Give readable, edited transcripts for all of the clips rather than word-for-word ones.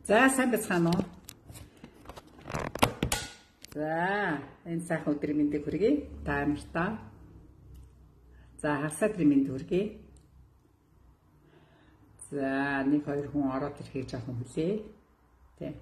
За сайн бацгаана уу? За энэ сайхан өдрийн мэндийг хүргэе. Та нартай. За хагас өдрийн мэнд хүргэе. За нэг хоёр хүн ороод ирэхийг жоохон хүлээ. Тэ.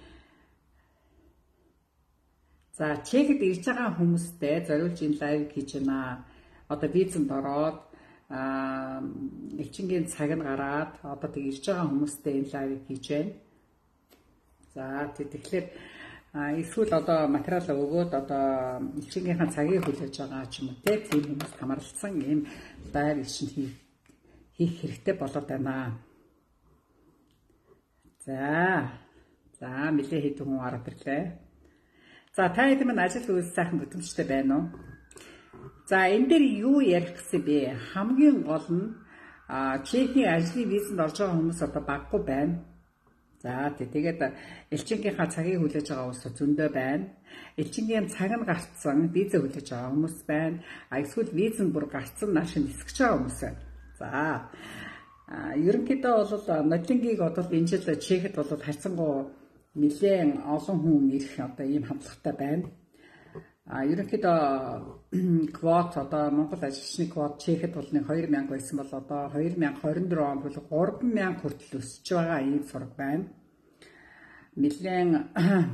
За чехэд ирж байгаа хүмүүстэй зориулж энэ лайв хийж байна. Одоо визэнд ороод элчингийн цаг нь гараад одоо тэг ирж байгаа хүмүүстэй энэ лайв хийж байна. За тэгэхээр эсвэл одоо материал өгөөд одоо элчингийнхаа цагийг хүлээж байгаа ч юм уу тийм хүмүүс хамарлсан ийм лайв ишин хийх хэрэгтэй болоод байна. За нэлээ хэдэн хүн ороод ирлээ. За та хэд минь ажил үйлс сайхан бүтэмжтэй байна уу? За энэ дээр юу ярих гэсэн бэ? Хамгийн гол нь Чехийн ажлын визэнд орж байгаа хүмүүс одоо баггүй байна. За тэгээд элчингийнхаа цагийг хүлээж байгаа хүмүүс зөндөө байна. Элчингийн цаг нь гарцсан виза хүлээж байгаа хүмүүс байна. Эсвэл визэнд бүр гарцсан нааш нисгэж байгаа хүмүүс байна. За ерөнхийдөө бол нодлингийг одоо энэ жил Чехэд бол харьцангуй нэлээд олон хүн ирэх одоо ийм хандлагатай байна. Ерөнхийдөө квот одоо Монгол ажилчны квот Чехэд бол 2000 байсан бол одоо 2024 онд бол 3000 хүртэл өсөж байгаа ийм сураг байна. Нэлээд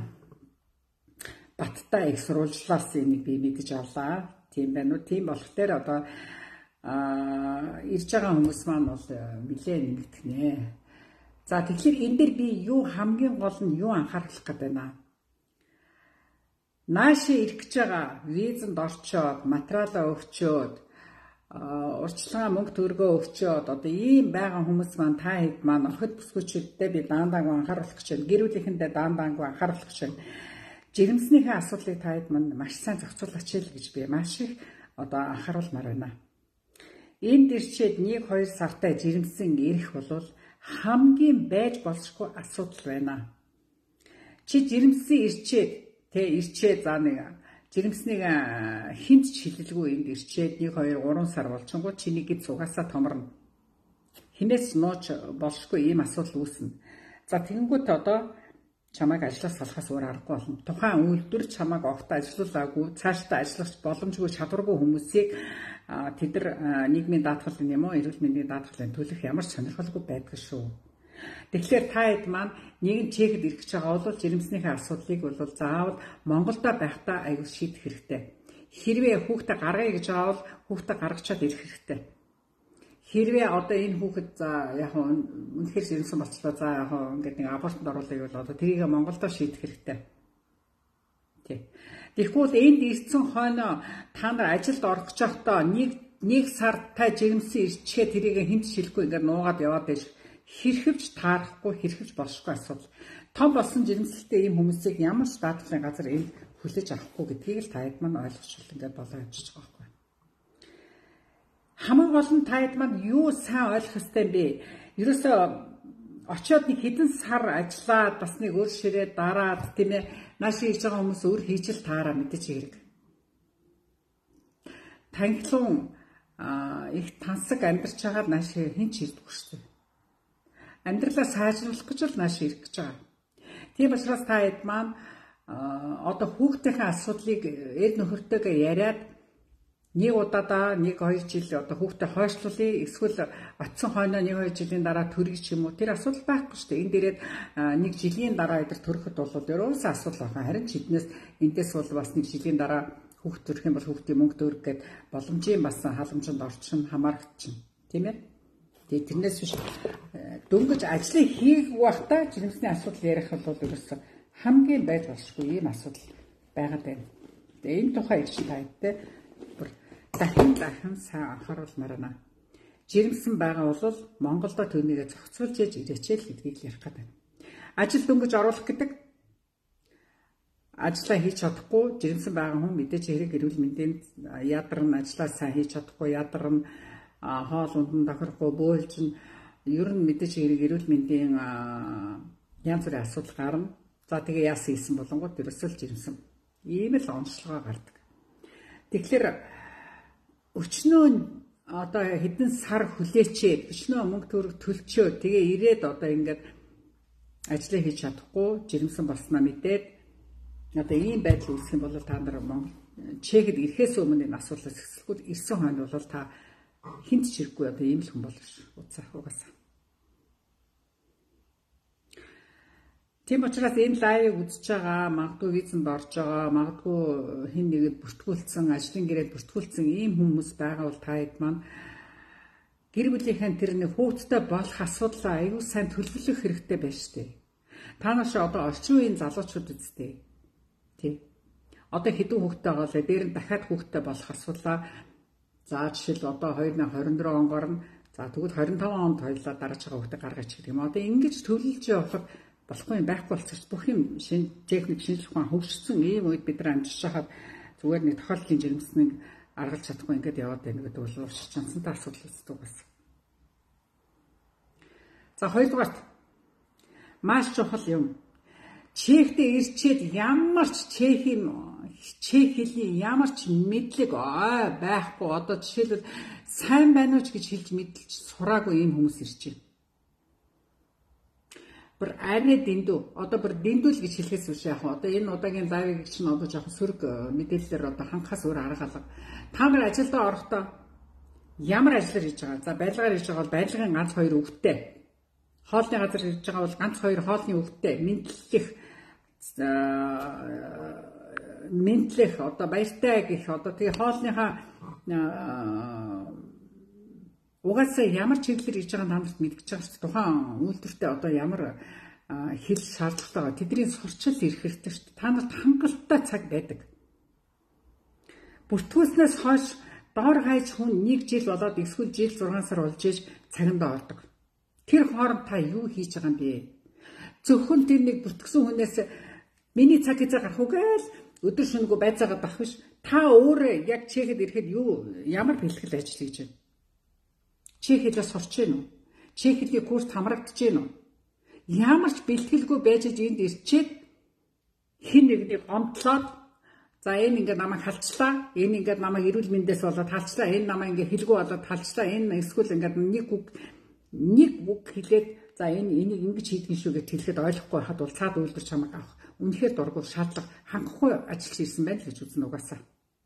баттай их сурвалжлаас энийг би мэдэж авлаа. Тийм байна уу? Тийм болохоор одоо ирж байгаа хүмүүс маань бол нэлээд нэмэгдэх нэ. За тэгэхээр энэ дээр би юу хамгийн гол нь юу анхаарах гэдэг байна. Нааш ирэх гэж байгаа визэнд орчоод материалаа өгчөөд урьдчилан мөнгө төгрөгөө өгчөөд одоо ийм байгаа хүмүүс маань та хэд маань орхид бүсгүйчүүдтэй би даандаангүй анхааруулах гэж байна. Гэр бүлийнхэндээ даандаангүй анхааруулах гэж байна. Жирэмснийхээ асуудлыг та хэд маань маш сайн зохицуулаач л гэж би маш их одоо анхааруулмаар байна. Энд ирчээд 1-2 сартай жирэмсэн ирэх бол хамгийн байж болшгүй асуудал байна. Чи жирэмсэн ирчээд за нэг жирэмснийг хинт ч хилэлгүй энд ирчээд 1-2-3 сар болчингууд чиний гид цугаасаа томорно. Хинээс нууч болшгүй ийм асуудал үүснэ. За тэгэнгүүт одоо чамайг ажлаас салахаас өөр аргагүй болно. Тухайн үйлдвэр чамайг огт ажилуулаагүй, цаашдаа ажиллах боломжгүй чадваргүй хүмүүсийг тэд нар нийгмийн даатгалын юм уу, эрүүл мэндийн даатгалын төлөх ямар ч сонирхолгүй байдаг шүү. Тэгэхээр та хэд маань нэгэн Чехэд ирэх гэж байгаа бол жирэмснийхээ асуудлыг бол заавал Монголдо байхдаа аягүй шийдэх хэрэгтэй. Хэрвээ хүүхдээ гаргая гэж байгаа бол хүүхдээ гаргачаад ирэх хэрэгтэй. Хэрвээ одоо энэ хүүхэд за яг үнэхээр жирэмсэн болчлоо за яг ингээд нэг абортод оруулах бол одоо тэрийг Монголдо шийдэх хэрэгтэй. Тэгэхгүй энд ирсэн хойно та нар ажилд орох гэж байхдаа нэг сартай жирэмсэн ирчээ тэрийг хинт шилэхгүй ингээд нуугаад яваад байж хэрхэвч таарахгүй хэрхэвч болшгүй асуудал. Том болсон жирэмсэлтэй ийм хүмүүсийг ямар ч даатгалын газар энд хүлээж авахгүй гэдгийг л та хэд маань ойлгочихвол ингээд болоо явчих байгаа байхгүй. Хамгийн гол нь та хэд маань юу сайн ойлгох ёстой юм бэ? Ерөөсөө очиод нэг хэдэн сар ажиллаад бас нэг өөр ширээ дараад тийм ээ нааш ирж байгаа хүмүүс өөр хийжил таараа мэдээж хэрэг. Танхилуун их тансаг амьдарч байгаа нааш хэн ч ирдэггүй шүү дээ. Амьдралаа сайжруулах гэж л нааш ирэх гэж байгаа. Тийм учраас та хэд маань одоо хүүхдийнхээ асуудлыг эд нөхөртөөгөө яриад нэг удаадаа 1-2 жил одоо хүүхдээ хойшлуулъя эсвэл очсон хойноо 1-2 жилийн дараа төрөх ч юм уу тэр асуудал байхгүй шүү дээ. Энд дээрээ 1 жилийн дараа эдэр төрөхөд бол ерөөсөө асуудал байна. Харин ч эднээс эндээс бол бас 1 жилийн дараа хүүхд төрөх юм бол хүүхдийн мөнгө төгрөг гээд боломжийн бас халамжинд орчин хамаарч чинь тийм ээ. Тэгээд тэрнээс биш дөнгөж ажлыг хийх байхдаа жирэмсний асуудал ярих бол ерөөсөө хамгийн байж болшгүй ийм асуудал байгаад байна. Тэгээд энэ тухай ирсэн тайлбартай дахин сайн анхааруулмаар байна. Жирэмсэн байгаа бол Монголдо түүнийгээ зохицуулж яж ирээч л гэдгийг ярих гэдэг. Ажил дөнгөж оруулах гэдэг ажлаа хийж чадахгүй жирэмсэн байгаа хүн мэдээж хэрэг эрүүл мэндийн ядарн ажлаа сайн хийж чадахгүй ядарн хоол ундан тохирохгүй бөөлж ер нь мэдээж хэрэг эрүүл мэндийн янз бүрийн асуудал гарна. За тэгээ яасан хийсэн болонгууд ерөөсөө л жирэмсэн. Ийм л онцлогоо гардаг. Тэгэхээр өчнөө одоо хэдэн сар хүлээчээд өчнөө мөнгө төгрөг төлчөө тэгээ ирээд одоо ингээд ажлаа хийж чадахгүй жирэмсэн болсноо мэдээд одоо ийм байдал үүсэх юм бол та нар Чехэд ирэхээс өмнө энэ асуулаас эхлэхгүй ирсэн хойно бол та хинт ч ирэхгүй одоо ийм л хүн болно ш. Угаасаа. Тийм учраас энэ лайвыг үзэж байгаа, магадгүй визэнд орж байгаа, магадгүй хэн нэгэд бүртгүүлсэн, ажлын гэрээд бүртгүүлсэн ийм хүмүүс байгаа бол та хэд маань гэр бүлийнхэн тэр нэг хүүхдтэй болох асуудлаа аюул сайн төлөвлөх хэрэгтэй байна шүү дээ. Та нар шиг одоо орчин үеийн залуучууд үсттэй. Тий. Одоо хэдэн хүүхдтэй байгаа лээ, дээр нь дахиад хүүхдтэй болох асуудлаа за жишээл одоо 2024 онгоор нь за тэгвэл 25 онд хоёлаа дарааж байгаа хүүхдээ гаргаж ирэх юм. Одоо ингэж төлөвлөж явахад болохгүй юм байхгүй болчихсон. Бүх юм техник шинжлэх ухаан хөгжсөн ийм үед бид нар амжиж хахад зүгээр нэг тохиолдлын жирэмснийг аргалж чадахгүй ингээд яваад байна гэдэг бол уушчанцантай асуудал үүсдэг бас. За хоёрдугаарт маш чухал юм. Чехтэй ирчээд ямар ч чех хэлний ямар ч мэдлэг байхгүй одоо жишээлбэл сайн байна уу ч гэж хэлж мэдлж сураагүй ийм хүмүүс ирж байна. Бүр арай дэндүү одоо бүр дэндүүл гэж хэлэхээс биш яг одоо энэ удаагийн лайвыг чинь одоо жоохон сөрөг мэдээлэлээр одоо хангахаас өөр арга алга. Та нар ажилдаа орохдоо ямар ажиллаар хийж байгаа? За байдлаар хийж байгаа бол байдлын ганц 2 өвгтэй. Хоолны газар хийж байгаа бол ганц 2 хоолны өвгтэй. Мэдлэх одоо баяртай гэх одоо тэгээ хоолныхаа угаасаа ямар чиглэлээр хийж байгаа намайг мэдгэж байгаа шүү дээ. Тухайн үйлдвэртээ одоо ямар хэл шаардлагатай байгаа. Тэдний сурчил ирэх хэрэгтэй шүү дээ. Та нарт хангалттай цаг байдаг. Бүртгүүлснээс хойш доор гайж хүн 1 жил болоод эсвэл жил 6 сар болж иж цагандаа ордог. Тэр хооронд та юу хийж байгаа юм бэ? Зөвхөн тэр нэг бүртгсэн хүнээс миний цаг хязгаар гарах үгээл өдөр шөнөгүй байцаагаад байх биш. Та өөрөө яг чехэд ирэхэд ямар бэлтгэл ажил хийж байна? Чех хэлээ сурч гин үү? Чех хэлний курс хамрагдаж гин үү? Ямар ч бэлтгэлгүй байж энд ирчээд хин нэгнийг гомдлоод за энэ ингээд намайг халчлаа, энэ ингээд намайг эрүүл мэндээс болоод халчлаа, энэ намайг ингээд хэлгүй болоод халчлаа, энэ эсвэл ингээд нэг үг хэлээд за энийг ингэж хийдгэн шүү гэж хэлэхэд ойлгохгүй хад бол цаад үйлдвэр чамайг авах. Үнэхээр дургуй шаардлага хангахгүй ажиллаж ирсэн байна л гэж үзнэ угаасаа.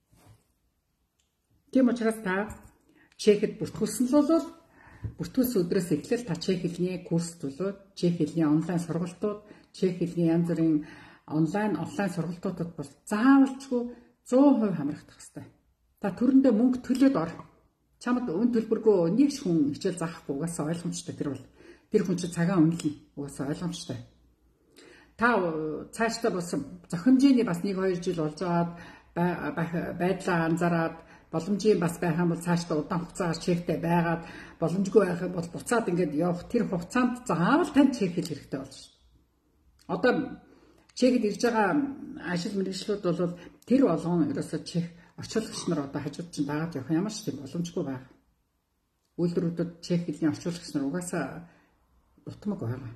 Тийм учраас та Чехэд бүртгүүлсэн л бол бүртгүүлсэн өдрөөс эхлээл та чех хэлний курс төлөөд, чех хэлний онлайн сургалтууд, чех хэлний янз бүрийн онлайн, офлайн сургалтуудад бол заавалчгүй 100% хамрагдах хэрэгтэй. Та төрөндөө мөнгө төлөөд ор. Чамд өн төлбөргүй нэг ч хүн хичээл заахгүй угаасаа ойлгомжтой тэр бол. Тэр хүн чинь цагаан үнэлнэ. Угаасаа ойлгомжтой. Та цаашдаа болсон зохимжийн бас 1-2 жил болж байдлаа анзаараад боломжийн бас байх юм бол цаашдаа удаан хугацаагаар чектэй байгаад боломжгүй байх юм бол буцаад ингээд явах тэр хугацаанд заавал танд чек хэл хэрэгтэй болж шүү. Одоо чекэд ирж байгаа ажил мэргэжлүүд бол тэр болгоно ерөөсөө чек орчуулагч нар одоо хажууд чинь дагаад явах ямар ч тийм боломжгүй байна. Үйлдвэрүүдэд чек хэлний орчуулагч нар угаасаа дутмаг байгаа.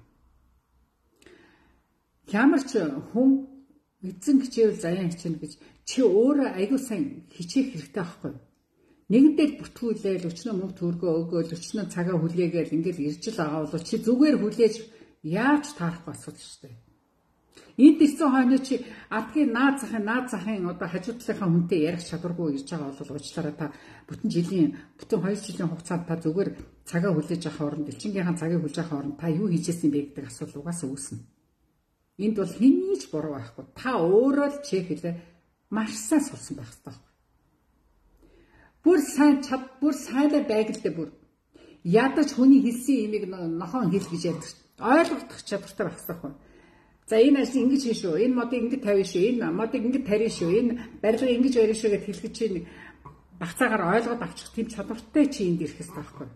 Ямар ч хүн эзэн хичээвэл заяан хичээнэ гэж чи өөрөө аягүй сайн хичээх хэрэгтэй байхгүй. Нэгэн дээр бүртгүүлээл өчнөө мөнгө төгрөгөө өгөөл өчнөө цагаа хүлээгээл ингээд ирж л байгаа бол чи зүгээр хүлээж яаж таарахгүй асуудал шүү дээ. Энд ирсэн хойно чи адгийн наад захын одоо хажуу талынхаа хүнтэй ярих чадваргүй ирж байгаа бол уучлаарай та бүтэн 2 жилийн хугацаанд та зүгээр цагаа хүлээж авах оронд элчингийнхаа цагийг хүлээж авах оронд та юу хийжсэн бэ гэдэг асуудал угаасаа үүснэ. Энд бол хэний ч буруу байхгүй. Та өөрөө л чек хэлээ маш сайн сурсан байх хэрэгтэй. Бүр сайнаа байгальтай бүр ядаж хүний хэлсэн имийг нохон хэл гэж яддаг. Ойлгох чадвартай байх хэрэгтэй. За энэ ажил ингэж хийн шүү. Энэ модыг ингэж тавина шүү. Энэ модыг ингэж тарина шүү. Энэ барилгыг ингэж барина шүү гэд хэлгэж чинь багцаагаар ойлгоод авчих тийм чадвартай чи энд ирэх хэрэгтэй байхгүй.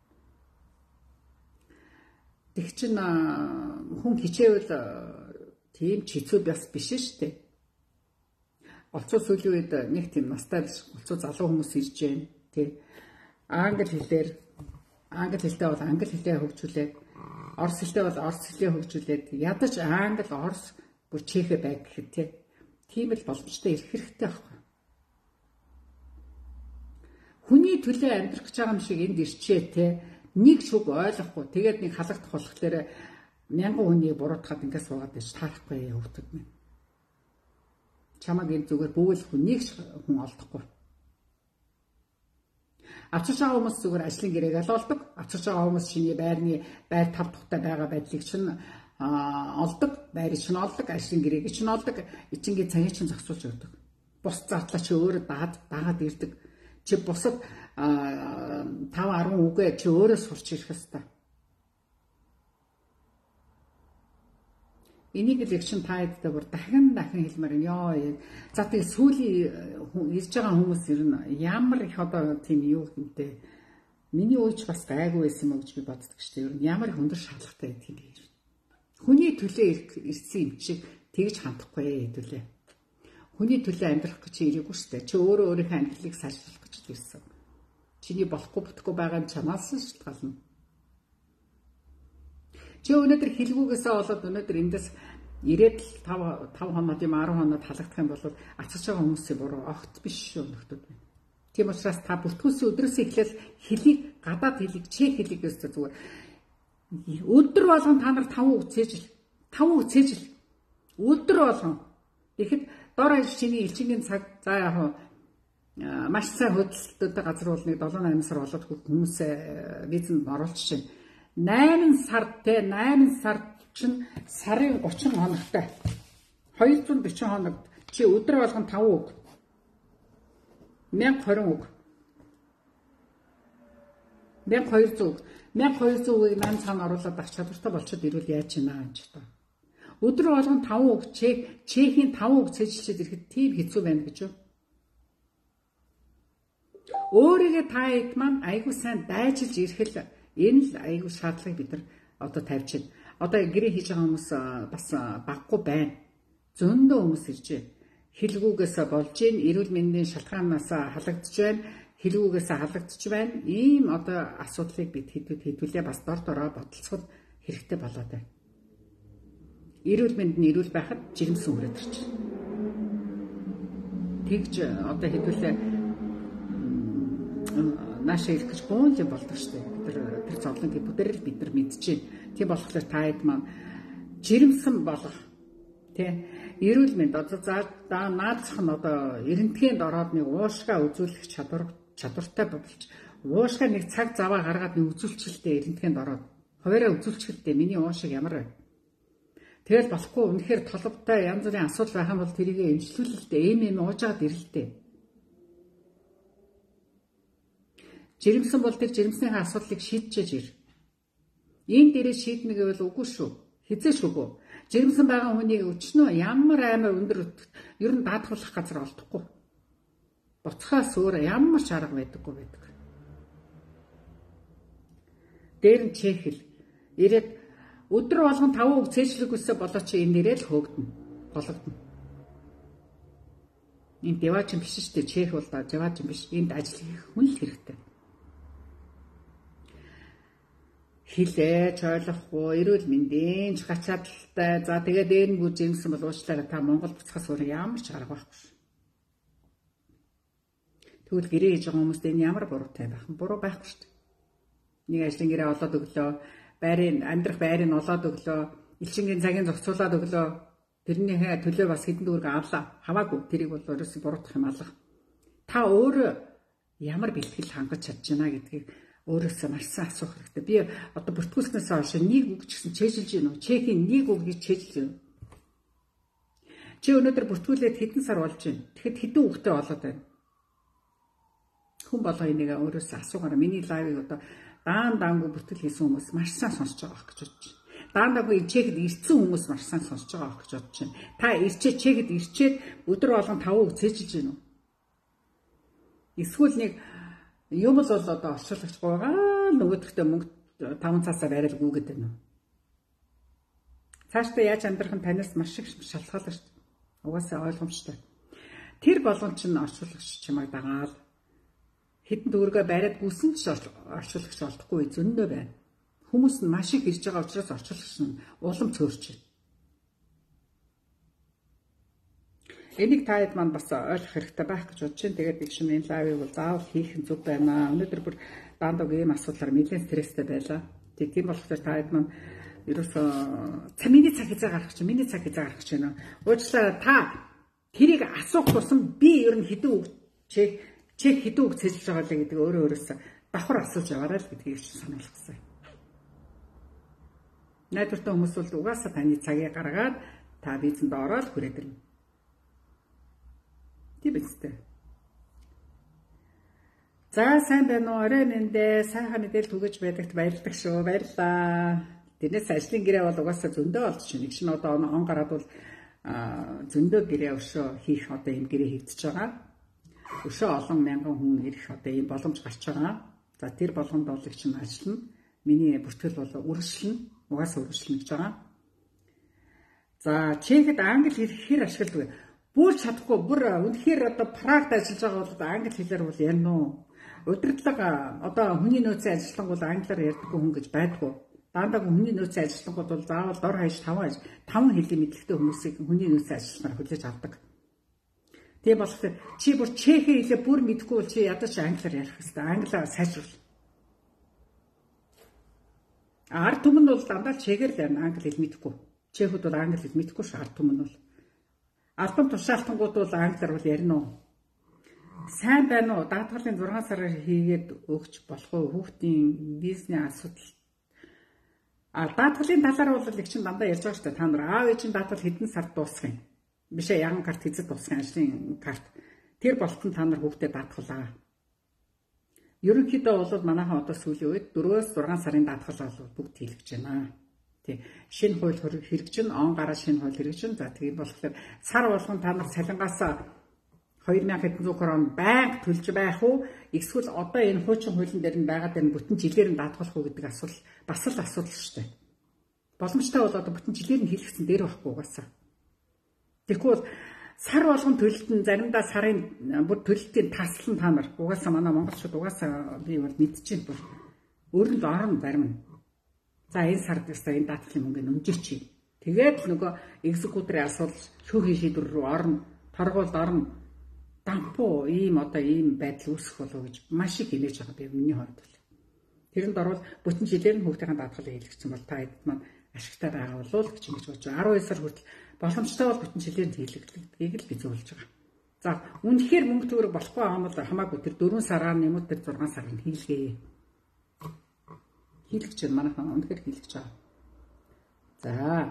Тэг чин хүн хичээвэл тийм ч хэцүү бас биш шүү дээ. Олцоо сүүлийн үед нэг тийм настай олцоо залуу хүмүүс ирж байна. Тий. Англи хэлтэй бол англи хэлээ хөгжүүлээд, орос хэлтэй бол орос хэлээ хөгжүүлээд, ядаж англи, орос бүр чехэ байг гэхэд тий. Тийм л боломжтой ирэх хэрэгтэй байхгүй. Хүний төлөө амьдрах гэж байгаа юм шиг энд ирчээ тий. Нэг ч үг ойлгохгүй. Тэгээд нэг халагдах болохоор Мянган хүнийг буруутгаад ингээд суугаад байж таарахгүй хөвгтөд минь. Чамаг энэ зүгээр бүвэл хүнийг хүн олдохгүй. Авчирч байгаа хүмүүс зүгээр ажлын гэрээгээ л олдог. Авчирч байгаа хүмүүс чиний байр тав тухтай байгаа байдлыг чинь олдог, байрыг чинь олдог, ажлын гэрээг чинь олдог, ичингийн цагийг чинь зохицуулж өгдөг. Бус зардлаа чи өөрөө дагаад ирдэг. Чи бусад 5-10 үгээ чи өөрөө сурч ирэх ёстой. Энийг л их чин таадтай бүр дахин хэлмээр ёо. За тэгээ сүүлийн ирж байгаа хүмүүс ер нь ямар их одоо тийм юу гэмтэй. Миний ууч бас гайгүй байсан юм гэж би боддог шүү дээ. Ер нь ямар хөндөр шалгатай гэдэг юм бэ. Хүний төлөө ирсэн юм шиг тэгж хандахгүй хэдүүлээ. Хүний төлөө амьдрах гэж ирээгүй шүү дээ. Чи өөрөө өөрийнхөө амьдралыг сайжруулах гэж ирсэн. Чиний болохгүй бүтэхгүй байгаа нь чамаас шалтгаална. Чи өнөөдөр хэлгүүгээсээ болоод өнөөдөр эндээс ирээд 5 хоноод юм 10 хоноод халагдах юм бол ацарч байгаа хүмүүсийн буруу огт биш шүү нөхдөд байна. Тийм учраас та бүртгүүлсэн өдрөөс эхлээл хэлийг гадаад хэлийг чек хэлийг өстэй зүгээр өдөр болгон та нар 5 үг цээжил өдөр болгон. Тэгэхэд дор хаяж чиний элчингийн цаг за яг маш сайн хөдөлтөд газар болныг 7-8 сар болоод хүмүүсээ визэнд оруулж чинь 8 сар чинь сарын 30 хоногтой 240 хоногт чи өдөр болгон 5 үг 1020 үг 1200 үг 1200-ыг 8 цаана оруулаад авч чадвартай болчиход ирвэл яаж чинаа юм ч та. Өдөр болгон 5 үг чехийн 5 үг цэжилчихэд ирэхэд тийм хэцүү байна гэж юу? Өөрийгөө та хэд маань айгуу сайн дайжилж ирэхэл энэ л айгуу шаардлагыг бид нар одоо тавьж байна. Одоо гэрээ хийж байгаа хүмүүс бас баггүй байна. Зөндөө хүмүүс ирж байна. Хэлгүүгээс болж гин эрүүл мэндийн шалтгаанаас халагдж байна. Хэлгүүгээс халагдж байна. Ийм одоо асуудлыг бид хэдүүлээ бас дор дороо бодолцоход хэрэгтэй болоод байна. Эрүүл мэнд нь эрүүл байхад жирэмсэн үрээд ирж байна. Тэгж одоо хэдүүлээ наашаа ирэх гэж гуйл юм болдог шүү дээ. Тэр зовлонгийн бүдэрэл бид нар мэдчихээн. Тийм болохоор та хэд маань жирэмсэн болох тий эрүүл мэнд одоо наадсах нь одоо эрентгийн ороод нэг уушгаа үзүүлэх чадвартай болж уушгаа нэг цаг заваа гаргаад нэг үзүүлчихэлтэй эрентгийн ороод хуваараа үзүүлчихэлтэй миний уушиг ямар вэ? Тэгэл болохгүй үнэхээр толбтой янз бүрийн асуудал байх юм бол тэрийг эмчлүүлэлтэй эм уужгаад ирэлтэй. Жирэмсэн бол тэр жирэмснийхээ асуудлыг шийдчихэж ир. Энд дээрээ шийднэ гэвэл үгүй шүү. Хизээш үгүй. Жирэмсэн байгаа хүнийг өчнөө ямар амар өндөр ер нь даатгуулах газар олдохгүй. Буцхаас өөр ямар ч арга байдаггүй байдаг. Дээр нь чехэл ирээд өдөр болгон 5 үг цээжлэгүйсээ болоо чи энэ нэрэл хөөгдөн. Болгодно. Энд деваач юм биш шүү дээ. Чех бол деваач юм биш. Энд ажил хийх хүн л хэрэгтэй. Хилээж ойлгохгүй эрүүл мэндийн чадaltaй за тэгээд дээр нь бүр жимсэн бол уучлаарай та Монгол буцахаас өөр ямар ч арга байхгүй. Тэгвэл гэрээ хийж байгаа хүмүүст энэ ямар буруутай байх вэ? Буруу байхгүй шүү дээ. Нэг ажлын гэрээ олоод өглөө, амьдрах байрыг олоод өглөө, элчингийн цагийг зохицуулаад өглөө. Тэрний төлөө бас хэдэн дүүрэг авлаа. Хамаагүй тэрийг бол өөрөөсөө буруутгах юм алга. Та өөрөө ямар бэлтгэл хангаж чадж байна гэдгийг өөрөөсөө маш сайн асуух хэрэгтэй. Би одоо бүртгүүлснээс хойш нэг үг ч гэсэн чэжилж гин үү? Чехийн нэг үг гэж чэжилж гин. Чи өнөөдөр бүртгүүлээд хэдэн сар болж байна? Тэгэхэд хэдэн үгтэй болоод байна? Хүн болоо энийг өөрөөсөө асуугаараа миний лайвыг одоо даангүй бүртгэл хийсэн хүмүүс маш сайн сонсож байгаа гэж бодож байна. Даангүй чехэд ирсэн хүмүүс маш сайн сонсож байгаа гэж бодож байна. Та чехэд ирчээд өдөр болгон 5 үг цээжилж гин үү? Эсвэл нэг юм л бол одоо орчуулагч байгаа нөгөөдөртөө мөнгө 5 цаасаа барайл гүгээд байна уу? Цаашдаа яаж амьдрах нь танаас маш их шалтгаална шүү дээ. Угаасаа ойлгомжтой. Тэр болгон ч орчуулагч чамайг дагаал хэдэн төгрөгөө бариад гүсэн ч орчуулагч олдохгүй зөндөө байна. Хүмүүс нь маш их ирж байгаа учраас орчуулагч нь улам цөөрч байна. Энийг та хэд маань бас ойлгох хэрэгтэй байх гэж бодож байна. Тэгээд би шинэ энэ лайвыг бол заавал хийх нь зүг байна. Өнөөдөр бүр даандаг ийм асуудлаар нэлээд стресстэй байлаа. Тийм болохоор та хэд маань ерөөсөө миний цаг хязгаар гарах чинь, миний цаг хязгаар гарах чинь. Уучлаарай та тэрийг асуух тусам би ер нь хэдэн үг чек хэдэн үг цэжлж байгаа л гэдэг өөрөөсөө давхар асууж яваарай л гэдгийг сануулах гэсэн. Найдвартай хүмүүс бол угаасаа таны цагийг гаргаад та визэнд ороод хүрээд ирнэ. Тийм үстэй. За сайн байна уу? Орой мэндэ сайхан мэдээлэл түгэж байдагт баярлалаа шүү. Баярлалаа. Тэрнээс ажлын гэрээ бол угаасаа зөндөө олж чинь. Нэг шин одоо он гараад бол зөндөө гэрээ өшөө хийх одоо юм гэрээ хийгдэж байгаа. Өшөө олон мянган хүн ирэх одоо юм боломж гарч байгаа. За тэр болгонд бол их чинь ажиллана. Миний бүртгэл бол үргэлжлэнэ. Угаасаа үргэлжлэнэ гэж байгаа. За чехэд англи хэл хэр ашигладаг вэ? Бүр чадахгүй бүр үнэхээр одоо прагт ажиллаж байгаа бол англи хэлээр бол ярина уу? Удирдлага одоо хүний нөөцийн ажиллагааг бол англиар ярьдаггүй хүн гэж байдгүй. Дандаа хүний нөөцийн ажиллагааг бол заавал дор хаяж 5 хэлний мэдлэгтэй хүмүүсийг хүний нөөцийн ажиллагаар хүлээж авдаг. Тийм болохоор чи бүр чехийн хэлээ бүр мэдэхгүй бол чи ядаж англиар ярих хэрэгтэй. Англиар сайжруул. Ард түмэн бол дандаа чехээр л ярина, англи хэл мэдэхгүй. Чехүүд бол англи хэл мэдэхгүй ш ард түмэн бол. Албан тушаалтангууд бол англиар бол ярина уу? Сайн байна уу? Даатгалын 6 сараар хийгээд өгч болох уу? Хүүхдийн визний асуудал. Даатгалын талаар бол их чинь дандаа ярьж байгаа шүү дээ. Та нар аав ээжийн даатгал хэдэн сард дуусах юм? Бишээ яган карт хэзээ дуусах юм? Ажлын карт. Тэр болтон та нар хүүхдэд даатгалаа. Ерөнхийдөө бол манайхан одоо сүүлийн үед 4-6 сарын даатгал бол бүгд хийлгэж байна. Тий. Шинэ хууль хэрэгжиж, он гараа шинэ хууль хэрэгжиж. За тийм болохоор сар болгон та нар цалингаас 2100 крон банк төлж байх уу? Эсвэл одоо энэ хуучин хуулийн дээр нь байгаад энэ бүтэн жилээр нь даатгалах уу гэдэг асуудал бас л асуудал шүү дээ. Боломжтой бол одоо бүтэн жилээр нь хийлгэсэн дээр байхгүй угаасаа. Тэгэхгүй сар болгон төлөлтөн заримдаа сарын бүр төлөлтийн таслан та нар угаасаа манай монголчууд угаасаа би бол мэдчихээн бол өөрөнд орно зарим нь. За энэ сард ястаа энэ даатгалын мөнгөний үнжирчий. Тэгээд нөгөө экзекуторын асуудал шүүхийн шийдвэр рүү орно, торгуулд орно. Дампуу ийм одоо ийм байдал үүсэх болов гэж маш их хилээж байгаа би миний хувьд бол. Тэрэнд орвол бүтэн жилээр нь хүүхдийн даатгалыг хийлгэсэн бол та хэд маань ашигтай байгаа болов гэж ингэж бодож байгаа. 12 сар хүртэл боломжтой бол бүтэн жилээр нь хийлгэдэг л би зөвлөж байгаа. За үнэхээр мөнгө төгрөг болохгүй байгаа бол хамаагүй тэр 4 сараар нэмээд тэр 6 сарыг хийлгээе. Хийлгэж байна манайхан үнэхээр хийлгэж байгаа. За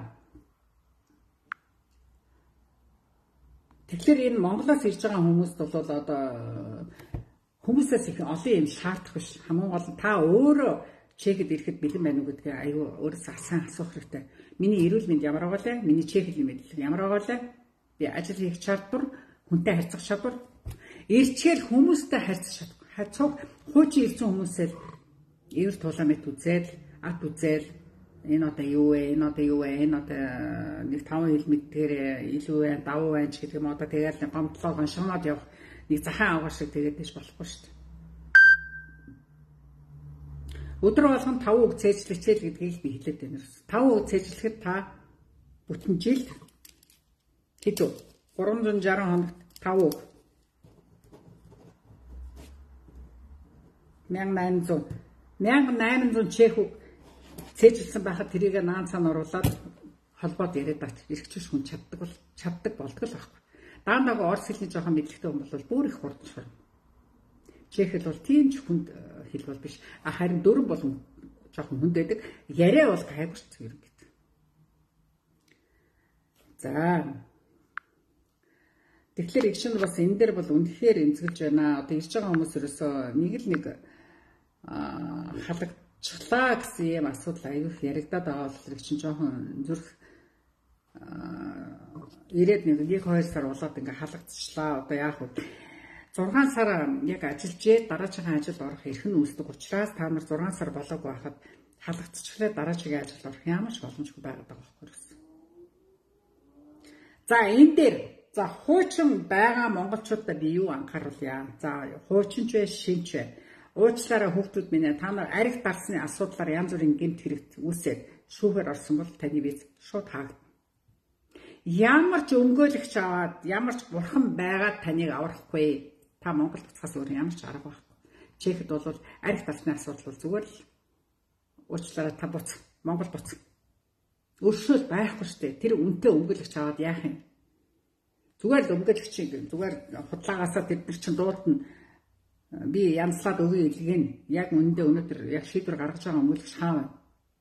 тэгэхээр энэ Монголоос ирж байгаа хүмүүст бол одоо хүмүүсээс их олон юм шаардах биш. Хамгийн гол нь та өөрөө чехэд ирэхэд бэлэн байна уу гэдгийг аюу өөрөөсөө сайн асуух хэрэгтэй. Миний эрүүл мэнд ямар байгаа вэ? Миний чехийн мэдлэг ямар байгаа вэ? Би ажил хийх чадвар, хүнтэй харьцах чадвар, ирчээр хүмүүстэй харьцах чадвар. Хацууг хуучин ирсэн хүмүүсээр эвэр тулаамт үзэл, ат үзэл энэ одоо юу вэ? Энэ одоо юу вэ? Энэ одоо нэг 5 хил мэдгээр илүү вэ? Давуу вэ ч гэдэг юм одоо тэгэл гомдлоо гоншгоноод явах нэг захаан аваа шиг тэгээд дэш болохгүй шүү дээ. Өдөр болгон 5 үг цээжлэхэл гэдгийг би хэлээд байна. 5 үг цээжлэхэд та бүтэн жил хэдүү 360 хоногт 5 үг 1800 чех үг цээжилсэн байхад тэрийг наан цаана оруулаад холбоод яриад бат эргчиш хүн чаддаг болтгол байхгүй. Даандааг орс хэлний жоохон мэдлэгтэй хүн бол бүр их хурдан шорно. Чех хэл бол тийм ч хүнд хэл бол биш. Харин дөрөв бол жоохон хүнд байдаг. Яриа бол гайварч юм гэдэг. За. Тэгэхээр их шинэ бас энэ дээр бол үнэхээр эмзэглэж байна. Одоо ирж байгаа хүмүүс ерөөсөө нэг л нэг халагчлаа гэсэн юм асуудал аюух яригадаад байгаа болохоор чинь жоохон зүрх ирээд нэг 1-2 сар болоод ингээ халагдчихлаа. Одоо яах вэ? 6 сар яг ажиллажээ дараагийн ажилд орох эрх нь үүсдэг учраас та нар 6 сар болоогүй байхад халагдчихлаа дараагийн ажилд орох ямар ч боломжгүй байгаад байгаа байхгүй. За энэ дээр за хуучин байгаа монголчуудад би юу анхааруулъя? За хуучин ч вэ, шинч вэ? Уучлаарай хүүхдүүд минь та нар ариг дарсны асуудлаар янз бүрийн гэмт хэрэгт үүсээд шүүхээр орсон бол таны виз шууд хаагдана. Ямар ч өмгөөлөгч аваад ямар ч бурхан байгаад таныг аврахгүй. Та Монголд буцахаас өөр ямар ч арга байхгүй. Чехэд бол ариг дарсны асуудал бол зүгээр л уучлаарай та буц. Монгол буц. Өршөөл байхгүй шүү дээ. Тэр үнтэй өмгөөлөгч аваад яах юм? Зүгээр л өмгөөлөгч зүгээр худлаагаасаа тэд нар чинь дуудана. Би янзлаад өгье илгэн. Яг үндэ өнөөдөр яг шийдвэр гаргаж байгаа өмгөөлөгч хаа вэ?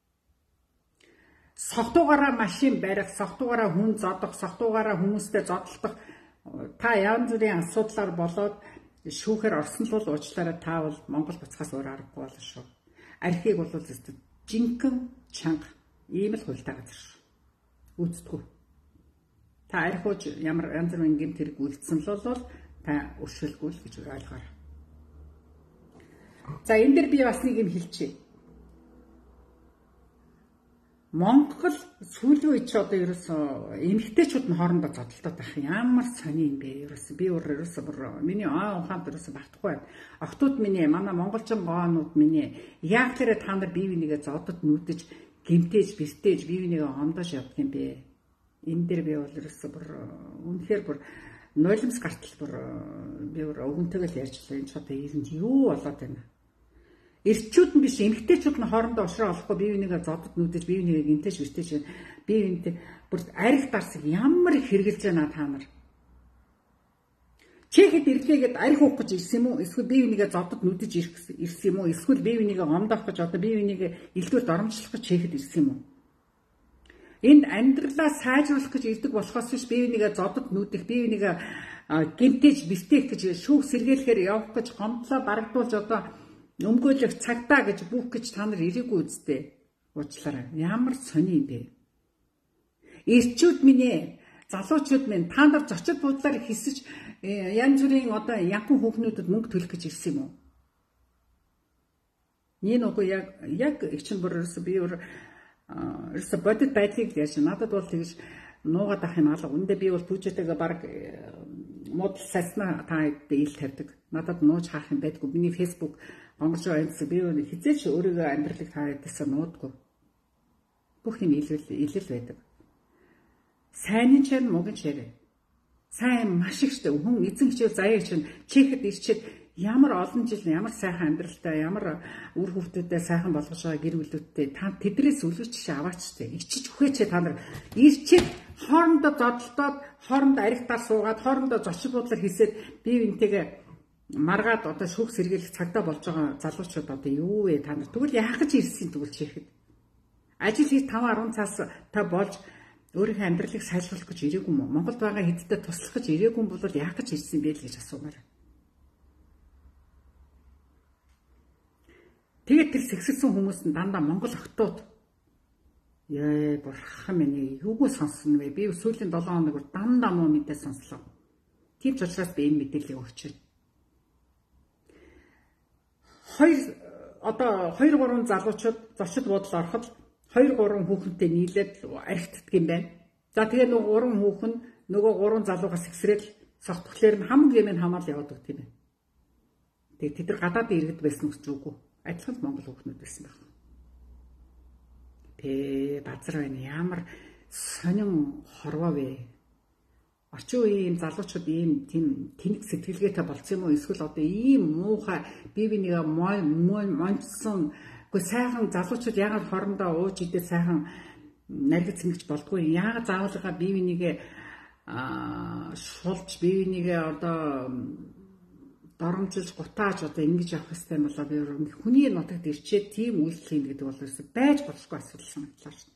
Согтуугаараа машин барих, согтуугаараа хүн зодох, согтуугаараа хүмүүстэй зодтолдох та янз бүрийн асуудлаар болоод шүүхээр орсон л уучлаарай та бол Монгол буцхаас өөр аргагүй болно шүү. Архийг бол зөвхөн жинхэнэ чанга ийм л хуйлтаа газар шүү. Үздэггүй. Та архиуж ямар янз бүрийн гэмт хэрэг үлдсэн л бол та өршөөлгүй л гэж ойлгоорой. За энэ дээр би бас нэг юм хэлчихье. Монгол сүүлийн үед ч одоо ерөөсөө эмэгтэйчүүд нь хоорондоо зодтолдоод байх ямар сони юм бэ? Ерөөсөө би ерөөсөө миний ухаанд ерөөсөө багтахгүй байна. Охтууд миний манай монголчин гоонууд миний яг тэрэ та нар бие бинийгээ зодод нүдэж гэмтээж бэртээж бие бинийгээ омдож явдаг юм бэ? Энэ дээр би бол ерөөсөө үнэхээр нойлмс гартал би өгөнтэйгэл ярьжлаа. Энэ ч одоо юу болоод байна? Эрчүүд нь биш эмэгтэйчүүд нь хоорондоо ушраа олохгүй бие бинийгээ зодод нүдэж бие бинийгээ гинтэж бэртэж бие бинтэй бүр арх дарсаг ямар хэрглэж байна та нар. Чехэд ирлээгээд арх уух гэж ирсэн юм уу? Эсвэл бие бинийгээ зодод нүдэж ирсэн юм уу? Эсвэл бие бинийгээ гомдоох гэж одоо бие бинийгээ илдвэр доромжлох гэж чехэд ирсэн юм уу? Энд амьдралаа сайжруулах гэж ирдэг болохоос биш бие бинийгээ зодод нүдэх, бие бинийгээ гинтэж бэртэх гэж шүүх сэргийлэхээр явах гэж гомдлоо барагдуулж одоо өмгөөлөх цагтаа гэж бүх гэж та нар ирээгүй үсттэй. Уучлаарай. Ямар сони юм бэ? Эрчүүд минь ээ, залуучууд минь та нар зочид буудлаар хисэж янз бүрийн одоо янхан хүүхнүүдэд мөнгө төлөх гэж ирсэн юм уу? Нин үгүй яг их чинь бүрээс би ерөөсө бодит байдлыг яаж надад бол тэгж нуугаад ах юм алга. Үндэ би бол түүжээтэйгээ баг модал сайснаа та ил тавьдаг. Надад нууж хаах юм байдгүй. Миний Facebook онгорч байнс би хизээч өөрийгөө амьдралыг таадаасаа нуудгүй. Бүх юм илэл байдаг. Сайн ч мугэн чирээ. Сайн маш их штэ хүн эзэн хичээл заяа чинь чехэд ирчээд ямар олон жил ямар сайхан амьдралтай ямар үр хөвгтөдөө сайхан болгож байгаа гэр бүлүүдтэй та тэдрээс үлгэрч аваач штэ. Ичиж үхээч та нар ирчээд хоорондоо зодтолдоод хоорондоо арихтаар суугаад хоорондоо зочид буудлаар хийсээд бие бинтэйгээ маргаад одоо шүүх сэргийлэх цагтаа болж байгаа залуучууд одоо юу вэ та нар тэгвэл яах гэж ирсэн тэгвэл чихэд ажил хийж 5-10 цаас та болж өөрийнхөө амьдралыг сайжруулах гэж ирээгүй мó Монголд байгаа хэдтэй туслах гэж ирээгүй бол яах гэж ирсэн бэ л гэж асуумаар. Тэгээд тэр сэгсэлсэн хүмүүс нь дандаа Монгол охтууд яа бурхан минь юугүй сонсно вэ? Би сүүлийн 7 хоног дандаа муу мэдээ сонслоо. Тийм ч учраас би энэ мэдээллийг өгч байна. 2-3 залуучууд зочид буудлаар ороход 2-3 хүүхэнтэй нийлээд архитдаг юм байна. За тэгээ нөгөө 3 хүүхэн нөгөө 3 залуугаас ихсрэл согтхлоор нь хамаг юм хамаал яваад өгт юм байна. Тэгээ тэд нар гадаадын иргэд байсан гэж үгүй. Адилхан Монгол хүүхнүүд байсан байна. Базар байна ямар сонин хорвоо вэ? Орчин үеийн залуучууд ийм тийм тэнэг сэтгэлгээтэй болсон юм уу? Эсвэл одоо ийм муухай бие бинийгээ монцсон үгүй сайхан залуучууд яагаад хоорондоо ууж идээ сайхан наргиц цэмэгч болдгүй? Яагаад заавалгаа бие бинийгээ шулж бие бинийгээ одоо доромжилж гутааж одоо ингэж явах хэрэгтэй юм болоо би хүний нутагт ирчээд тийм үйлдэл хийн гэдэг бол байж болохгүй асуудал санагдлаа шүү.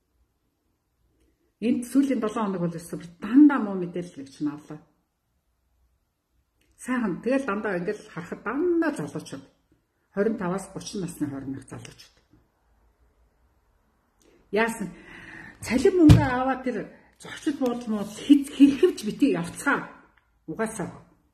Энд сүүлийн 7 хоног бол дандаа муу мэдээлэл гэж навлаа. Сайхан тэгэл дандаа ингээл харахад дандаа залуучууд 25-аас 30 насны хоорондох залуучууд. Яасан цалин мөнгө аваад тэр зочид буудлын хэрхэвч битгий явцгаа угаасаа.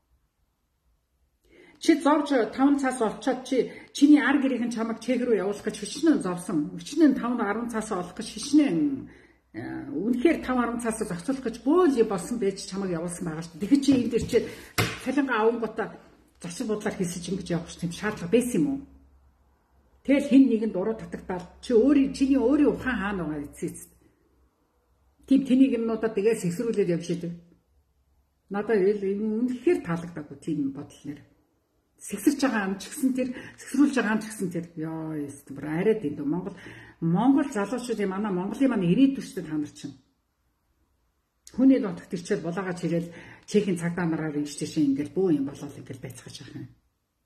Чи зовж 5 цаас олцоод чиний ар гэрийнхэн чамайг чек рүү явуулах гэж хичнээн зовсон. Хичнээн 5-10 цаас олох гэж хичнээн үнэхээр 5-10 цаас зохицуулах гэж бөөл болсон байж чамайг явуулсан байгаа шүү. Тэгэхээр чи энд ирчээд цалингаа авангуудаа зочид буудлаар хийсэж ингэж явах тийм шаардлага байсан юм уу? Тэгэл хин нэгэнд уруу татагдаад чиний өөрийн ухаан хаана байгаа эцэст. Тийм тэнийг юмнуудаа тэгээ сэксрүүлээд явж идэг. Надад үнэхээр таалагдаагүй тийм бодол нэр. Сэгсэрч байгаа ам ч гэсэн тэр сэгсрүүлж байгаа ам ч гэсэн тэр ёо бүр арайд энэ Монгол залуучууд манай Монголын манай ирээдүйчтэй та нар чинь хүний нутагт ирчээд булаагаа чирэл Чехийн цагдаа нараар ирж тийш ингээл бөө юм болол ингээл байцгааж байгаа юм.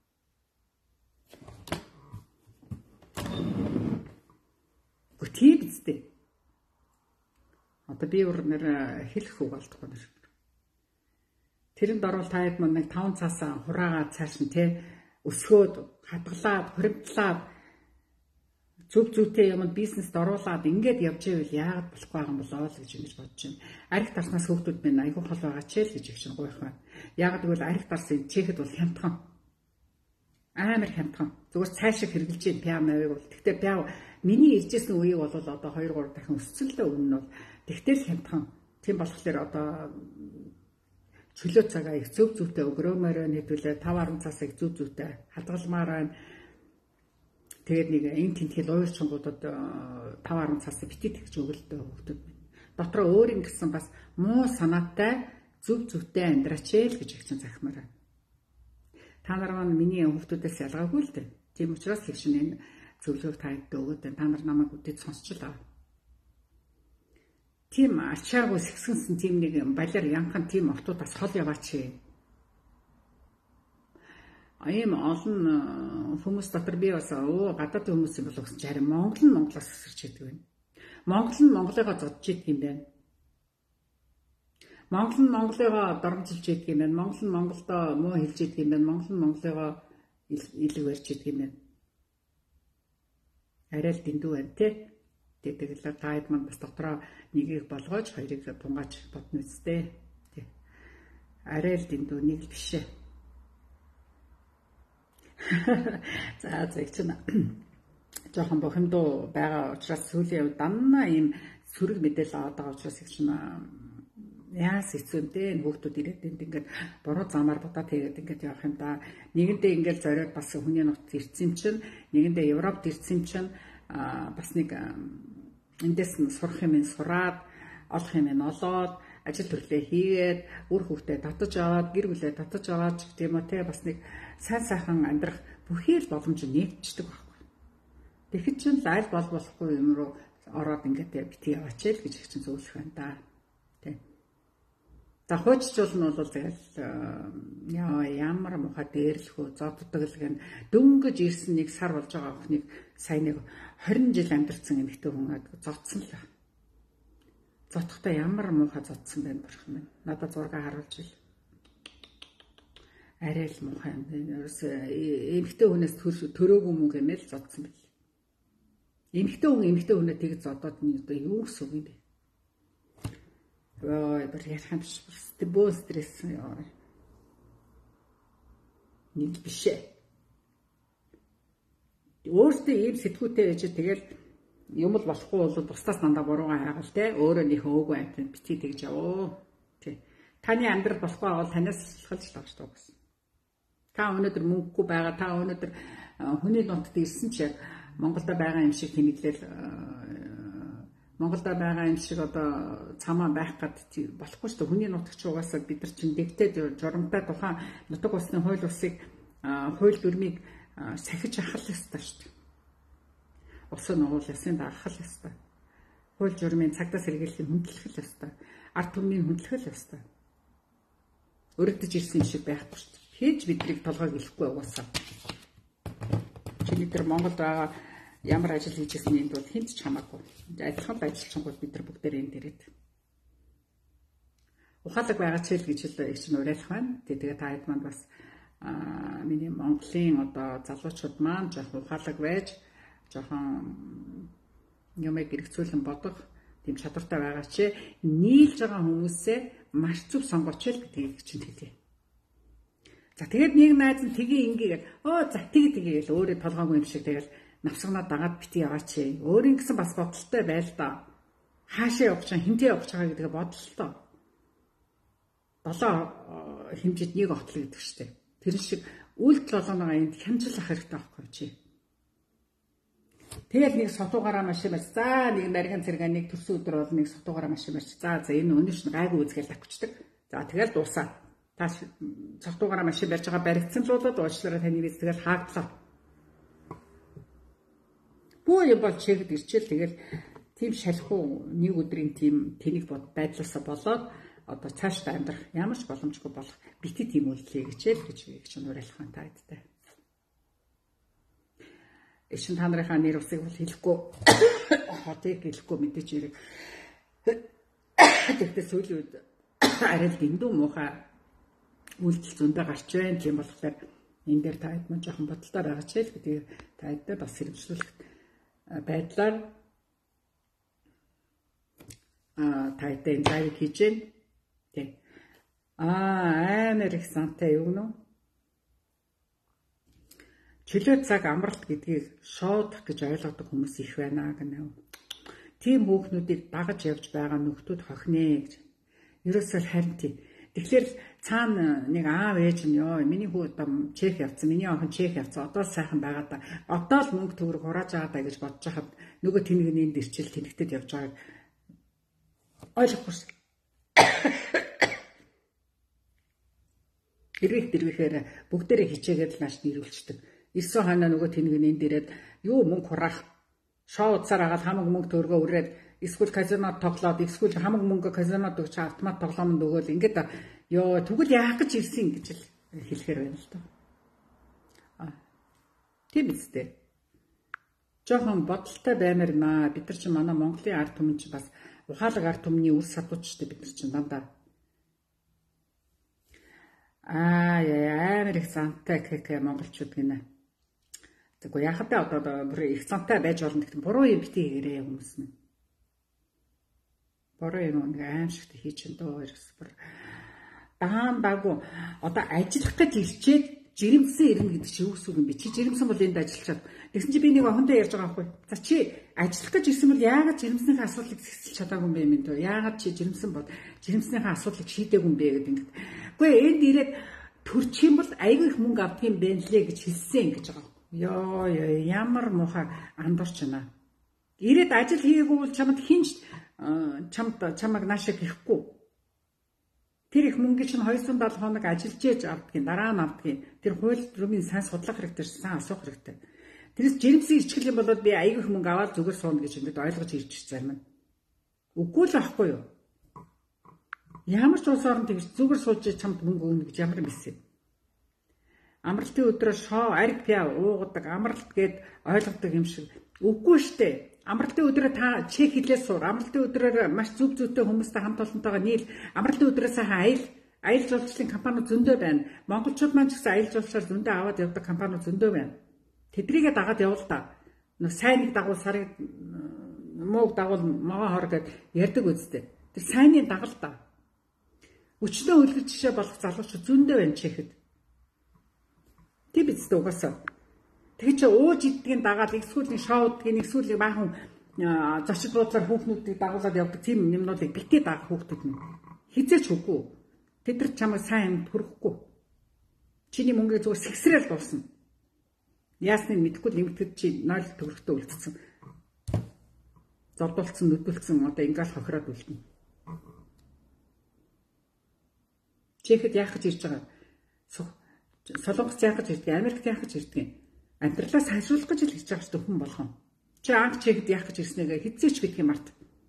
Гүтий бидтэй. Одоо би өөр нэр хэлэх үг болдохгүй нэр. Тэрэнд орвол та хэд мань нэг 5 цаасаа хураагаад цааш нь те өсгөөд хадгалаад хоригдлаад зүг зүйтэй юмд бизнест оруулаад ингээд явж ивэл яагаад болохгүй байгаа юм болоо л гэж ингэж бодож байна. Арх дарснаас хүүхдүүд минь айгүй хол байгаа ч л гэж их чинь гойх байна. Яагаад гэвэл арх дарсын Чехэд бол хямдхан. Амар хямдхан. Зүгээр цаашаа хэрглэж ийн пиам авиг бол. Гэхдээ пиам миний иржсэн үеийг бол одоо 2 3 дахин өссөн л өмнө нь бол тэгтэл хямдхан. Тийм болохоор одоо чөлөө цагаа их зөв зүйтэй өгрөөмөр нэдүүлээ 5 10 цасыг зөв зүйтэй хадгалмаар байна. Тэгээд нэг энэ тентхэл уурчингуудад 5 10 цасыг битгий тэгж өгөлдөө хөвгдөд. Дотроо өөр ингэсэн бас муу санаатай зөв зүйтэй амьдраач л гэж их чинь захимаар байна. Та нар маань миний хөвгтүүдээс ялгаагүй л дээ. Тийм учраас их шинэ энэ зөвлөгөөг та хэд өгөөд та нар намайг үдээд сонсчлаа. Тийм ачаагүй сэгсгэнсэн тийм нэг балиар янхан тийм автуудаас хол яваач. Ийм олон хүмүүс дотор би бас гадаадын хүмүүс юм болов гэсэн чинь Монгол нь Монголоос өсөрч идэг байна. Монгол нь Монголыгоо зодж идэг юм байна. Монгол нь Монголыгоо дормжилж идэг юм байна. Монгол нь Монголдоо муу хэлж идэг юм байна. Монгол нь Монголыгоо илүү барьж идэг юм байна. Арай л дэндүү байна те. Тэгээд та хэд манд бас дотроо нэгийг болгоож хоёрыг тунгааж бодно үстэй. Тий. Арай л дэндүү нэг л биш ээ. За их чинь жоохон бохимдуу байгаа учраас сүүлийн үед даннаа ийм сөрөг мэдээлэл аваад байгаа учраас их чинь яас хэцүүнтэй энэ хүүхдүүд ирээд ингээд буруу замаар бодоод тэгээд ингээд явах юм да. Нэгэндээ ингээд зориод бас хүний нутагт ирсэн чинь нэгэндээ Европт ирсэн чинь бас нэг эндээс нь сурах юм сураад олох юм олоод ажил төрлөө хийгээд үр хүүхдээ татаж аваад гэр бүлээ татаж аваад гэх юм уу те бас нэг сайн сайхан амьдрах бүхий л боломж нэгждэг байхгүй. Тэгэхэд чинь аль болохгүй юм руу ороод ингээд битгий яваач л гэж их чинь зөвлөх байна да. Тэ. За хууччул нь бол тэгэл ямар муухай дээрлэхөө зодддаг л гэн дөнгөж ирсэн нэг сар болж байгаа охиныг сайн нэг 20 жил амьдарсан эмэгтэй хүн зодсон л. Зодохдоо ямар муухай зодсон байх бурхан минь. Надад зураг харуулж ил. Арай л муухай юм. Эмэгтэй хүнээс төрөөгүй мөнгө гэмэл зодсон байл. Эмэгтэй хүнээ тэгж зодоод нь одоо юу гэсэн үг юм бэ? Ой, бүр ярих юм биш. Бөө стресс яа. Нэг биш ээ. Өөртөө ийм сэтгүүтэй байж тэгэл юм л болохгүй бол бусдаас дандаа буруугаа хайгал те өөрөө нөх өөгүй амт битгий тэгж яваа. Тий. Таны амьдрал болохгүй бол танаас шалгалж тагч таа гэсэн. Та өнөөдөр мөнгөгүй байгаа, та өнөөдөр хүний нутагт ирсэн ч яг Монголда байгаа юм шиг тэмдэглэл Монголда байгаа юм шиг одоо цамаа байх гад болохгүй шүү дээ. Хүний нутагч угаасаа бид нар чинь дэгтээ журамтай тухайн нутаг усны хууль усыг хууль дүрмийг сахиж ахах ёстой шүү дээ. Усын нугуул ясын даахах ёстой. Хууль журмын цагдаа сэргийллийн хүндлэх ёстой. Ард түмний хүндлэх ёстой. Өрөвдөж ирсэн юм шиг байхгүй шүү дээ. Хийж бидрийг толгойг илэхгүй угаасаа. Чиний тэр Монголд байгаа ямар ажил хийжсэн юм бол хинт ч хамаагүй. Адилхан ажилчингууд бид нар бүгдээр энэ дээрээд. Ухаалаг байгаа ч л гэж л их ч уриалах байна. Тэгээд та хэд манд бас миний Монголын одоо залуучууд маань жоохон ухаалаг байж жоохон юмэг хэрэгцүүлэн бодох тийм чадвартай байгаа ч нийлж байгаа хүмүүсээ маш зөв сонгооч л гэдгийг чинь хэлье. За тэгээд нэг найз нь тгий ингээ за тгий гэл өөрөө толгоогүй юм шиг тэгэл навсганаа дагаад бити яваач. Өөрийн гэсэн бас бодолтой байл да. Хаашаа явах чам хинтээ явах чагаа гэдгээ бодлоо. 7 хэмжид нэг отлоо гэдэг штеп. Тэр шиг үйлдэл болгоноога энд хямжлах хэрэгтэй байхгүй чи. Тэгэл нэг сотуугаараа машин барьж за нэг нарийн цэрэг нэг төрсөн өдөр бол нэг сотуугаараа машин барьж за энэ өнөөш нь гайгүй үзгээл авчдаг. За тэгэл дуусаа. Та цогтуугаараа машин барьж байгаа баригдсан л болоод уучлаарай таны биз тэгэл хаагдлаа. Бүү юм бол чигэд ирчээл тэгэл тийм шалхуу нэг өдрийн тийм тэнэг байдлаасаа болоод одоо цаашдаа амьдрах ямар ч боломжгүй болох бити тийм үйлдэлээ гэж уриалах та хэдтэй. Эшин та нарынхаа нэр усыг бол хэлэхгүй хотыг хэлэхгүй мэдээж ирэг. Тэгтээ сүүлийн үед арай л дэндүү муухай үйлдэл зөндөө гарч байна. Тийм болохоор энэ дээр та хэд мөн жоохон бодолтой байгаа ч л гэдэг та хэдтэй бас хэрэгжүүлэх байдлаар та хэдтэй энэ лайв хийж байна. Тэг. Амар их сантай юу гэнэ? Чөлөө цаг амралт гэдгийг шоудах гэж ойлгодог хүмүүс их байна гэнэ. Тийм хүүхнүүдийг дагаж явж байгаа нөхдүүд хохинэ гэж. Ерөөсөө харин тийм. Тэгэхээр цаана нэг аав ээж нь ёо миний хүү одоо чек явцсан, миний охин чек явцсан. Одоо сайхан байгаа да. Одоо л мөнгө төгрөг хурааж байгаа даа гэж бодож хахад нөгөө тэнэгний дэрчил тэнэгтэд явж байгааг ойлгохгүй. Дэрвэхээр бүгдээрээ хичээгээд л нааш нэрүүлчихдэг. 9 хоноо нөгөө тэнэгний дээрээд юу мөнгө хураах шоу уцаар агаад хамаг мөнгө төгрөгөө үрээд эсвэл казинод тоглоод эсвэл хамаг мөнгө казинод өгч автомат тоглоомонд өгөөл ингээд ёо тэгвэл яах гэж ирсэн гэж л хэлэхээр байна л доо. Тийм үстэй. Жохон бодолтой баймаар наа. Бид нар чинь манай Монголын ард түмэн чинь бас ухаалаг ард түмний үр садуучтай бид нар чинь дандаа. Амар их зантай монголчууд гинэ. Тэгвэл яхад одоо бүр их зантай байж болно гэхдээ буруу юм битгий гэрээ хүмүүс нь. Буруу юм нэг аимшигт хийж энэ дөө ерөөсбөр даан даагүй одоо ажиллах гэж ирчээд жирэмсэн ирнэ гэдэг чи юу гэсэн юм бэ? Чи жирэмсэн бол энд ажиллачаад. Тэгсэн чи би нэг охинтой ярьж байгаа байхгүй. За чи ажиллах гэж ирсэн бол яагаад жирэмснийхээ асуудлыг зэгсэлж чадаагүй юм бэ юм дөө? Яагаад чи жирэмсэн бол жирэмснийхээ асуудлыг шийдээгүй юм бэ гэдэг ингэж. Гэхдээ энд ирээд төрчих юм бол айгүй их мөнгө авах юм бэ лээ гэж хэлсэн гэж байгаа. Ёо ямар муухай андуурч байна. Ирээд ажил хийгээгүй бол чамд хинч чамаг наашаа гэхгүй. Тэр их мөнгө чинь 270 хоног ажиллаж ээж авдгийн дараа нь авдгийн. Тэр хууль рүүмийн сайн судлах хэрэгтэй, сайн асуух хэрэгтэй. Тэрээс жирэмсэн ичгэл юм болоод би аягүй их мөнгө аваад зүгээр сууна гэж ингэж ойлгож ирчих зарим нь. Үгүй л ахгүй юу? Ямар ч улс орнд тэгж зүгээр сууж чамд мөнгө өгнө гэж ямар юм бэ? Амралтын өдрөө шоо ариг пиа уугадаг амралт гэд ойлгодог юм шиг. Үгүй штэ. Амралтын өдрөө та чек хийлээ суур. Амралтын өдрөөр маш зүв зүйтэй хүмүүстэй хамт олонтойгоо нийл. Амралтын өдрөө сайхан аялал жуулчлалын компаниуд зөндөө байна. Монголчууд маань ч гэсэн аялал жуулчлалаар зөндөө аваад явдаг компаниуд зөндөө байна. Тэдрийгээ дагаад явал та. Нөө сайн нэг дагуул сарыг мууг дагуул маваа хор гэд ярьдаг үстэй. Тэр сайнны даgal та. Өчнөө үлгэр жишээ болох залуучууд зөндөө байна чехэд. Тэг биз дээ угаасаа. Тэг чи ууж иддгийн дагаад эсвэл нэг шоудгийн эсвэл баахан зочид буудлаар хүүхнүүдийг дагуулад явдаг тийм юмнуудыг битээ даах хүүхдүүд нь хизээч үгүй. Тэд нар чамайг сайн төрөхгүй. Чиний мөнгөө зүгээр сэгсрэл дуусна. Яасныг мэдэхгүй нэмэгдэд чи 0 төгрөгтөө үлдсэн. Зовдуулсан, нүдүүлсэн одоо ингээл хохироод үлдэнэ. Чехэд яах гэж ирж байгаа? Солонгос яах гэж ирдэг, Америкт яах гэж ирдэг. Амьдралаа сайжруулах гэж л хийж байгаа шүү дээ хүн болгон. Чи анх чехэд яах гэж ирснэгээ хэзээ ч битгий март.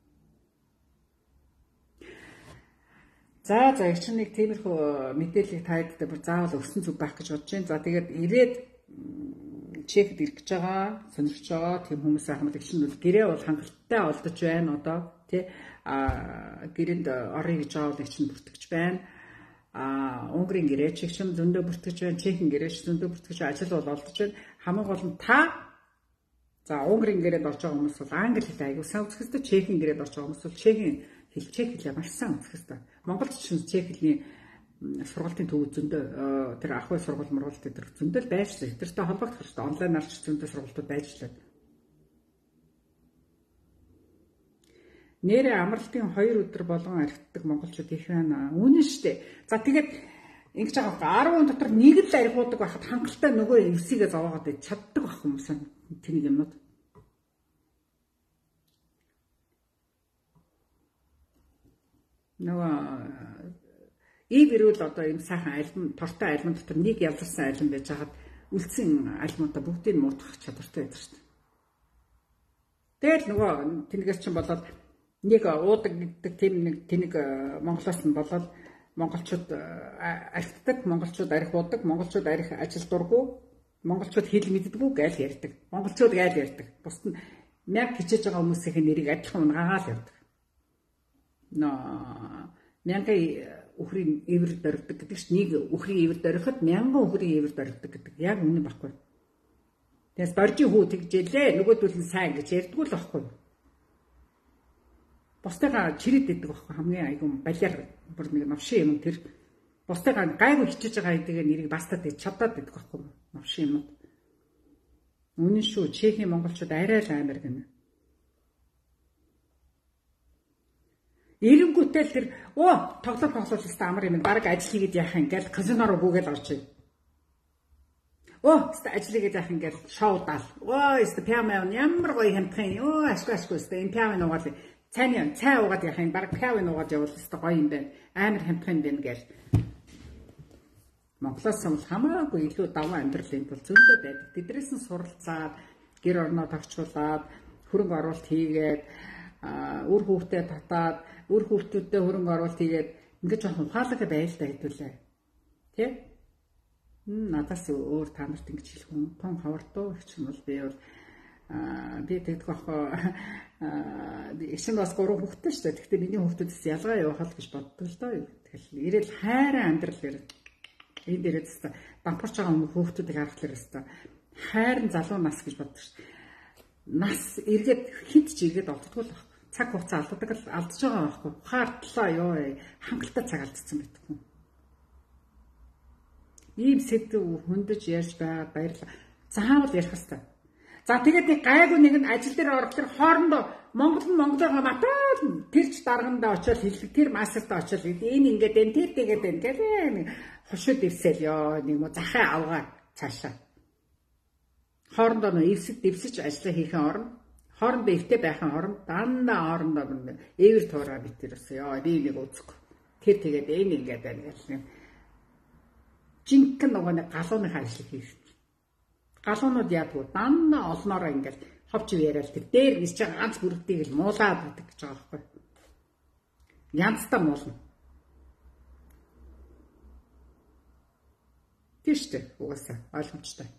За чи нэг тиймэрхүү мэдээллийг таадтай бүр заавал өгсөн зүг байх гэж бодож байна. За тэгээд ирээд чехэд ирж байгаа, сонирхож байгаа тийм хүмүүс ахмад их шинэ гэрээ бол хангалттай олдож байна одоо тий гэрээнд орё гэж байгаа бол их шинэ бүртгэж байна. Унгарын гэрээ чигшин зөндөө бүртгэж байна, чехийн гэрээ зөндөө бүртгэж ажил бол олдож байна. Хамгийн гол нь та за унгарын гэрээд орж байгаа хүмүүс бол англи хэл аягүй сайн үзэх хэрэгтэй, чехийн гэрээд орж байгаа хүмүүс бол чехийн хэл чех хэлээ маш сайн үзэх хэрэгтэй. Монголд ч чех хэлний сургалтын төв зөндөө тэр ах уй сургууль мургуулт дээр зөндөө байж л тэртэй холбогдох хэрэгтэй. Онлайнаар ч зөндөө сургалтууд байж л байна. Нэрээ амралтын 2 өдөр болгон архитдаг монголчууд их байна. Үнэн шүү дээ. За тэгээд ингэж байгаа 10 дотор нэг л архиудаг байхад хангалттай нөгөө 9-ийг зовоогоод чаддаг байх хүмүүс тэнийг юмнууд. Нөгөө Ив ирүүл одоо юм сайхан альбом, тортой альбом дотор нэг яларсан альбом байж хагаад үлдсэн альбомуудаа бүгдийг муудах чадвартай байдаг шүү дээ. Тэгэл нөгөө тэнэгээс чинь болоод нэг уудаг гэдэг тийм нэг тэнэг Монголоос нь болоод монголчууд архитдаг, монголчууд арх уудаг, монголчууд арх ажил дурггүй, монголчууд хэл мэддэггүй гайл ярьдаг. Монголчууд гайл ярьдаг. Бусд нь мяг хичээж байгаа хүмүүсийн нэрийг адилхан унгагаал явдаг. Мянган үхрийн ивэр дөрвдөг гэдэг чинь нэг үхрийн ивэр дөрөхөд мянган үхрийн ивэр дөрвдөг гэдэг. Яг үнэн баггүй. Тэгээс доржи хүү тэгжээлээ нөгөөдөл нь сайн гэж ярьдгүй л баггүй. Бусдыгаа чирэд иддэг баггүй хамгийн айгум балиар бүр нэг новшин юм тэр бусдыгаа гайгүй хичээж байгаа хэдийгээр нэрийг бастаад чадаад иддэг баггүй новшин юм. Үнэн шүү Чехийн монголчууд арай л амар гэнэ. Эренгүүтэл тэр тоглолт өстой амар юм баг ажил хийгээд яах юм гээл казино руу гүгээл орж ий. Өстой ажил хийгээд яах юм гээл шоудаал. Өстой пиамаа ямар гоё хэмтхэн. Ашгүй өстой энэ пиамаа нугаал цай уугаад яах юм баг пиамаа нугаад явал өстой гоё юм байна. Амар хэмтхэн байна гээл. Монголоос бол хамаагүй илүү даван амьдралын тул зөндөө байдаг. Тэдрээс нь суралцаад гэр орноо товчруулаад хөрөнгө оруулалт хийгээд үр хүүхдээ татаад үр хүүхдүүдэд хөрөнгө оруулалт хийгээд ингээд жоохон ухаалаг байлдаа хэдүүлээ. Тэ? Надаас өөр та нарт ингэж хэлэх юм. Том хавардуу гэх юм бол би тэгдэг байхгүй. Ишин бас 3 хүүхдтэй шүү дээ. Гэхдээ миний хүүхдүүдээс ялгаа явах гэж боддог л доо. Тэгэл ирээл хайраа амьдрал ирэх. Энэ дээрээс дампуурч байгаа хүүхдүүдийг харахаар өстой хайрын залуу нас гэж боддог шүү. Нас эргээд хинт ч эргээд олддгүй л байхгүй. Цаг хугацаа алдаж байгаа байхгүй. Ухаардлаа ёо хангалттай цаг алдсан байдаг. Ийм сэдв хөндөж ярьж байгаа баярлалаа. Заавал ярих хэрэгтэй. За тэгээд нэг гайгүй нэг нь ажил дээр орох тэр хоорондоо монголоо матаад тэрч даргандаа очиод хэлдэг. Тэр масертаа очиод энэ ингээд энэ тэр тэгээд энэ гэх хошууд ивсэл ёо нэг мо захаа авгаа цаашаа. Хоорондоо нөө ивсэж ажиллаа хийхэн орно. Хоорондоо эвтэй байхын оронд дандаа хоорондоо эвэр туураа битэрсэн ёо би нэг үзэхгүй. Тэр тэгээд энэ ингээд байна гэсэн. Жинхэнэ нөгөө нэг галууны ажил хийх. Галуунууд яадгүй дандаа олноороо ингээд ховч яриад тэр дээр нисэж байгаа ганц бүрдгийг л муулаад байдаг гэж байгаа байхгүй. Янзтай муулна. Тийштэй угаасаа ойлгомжтой.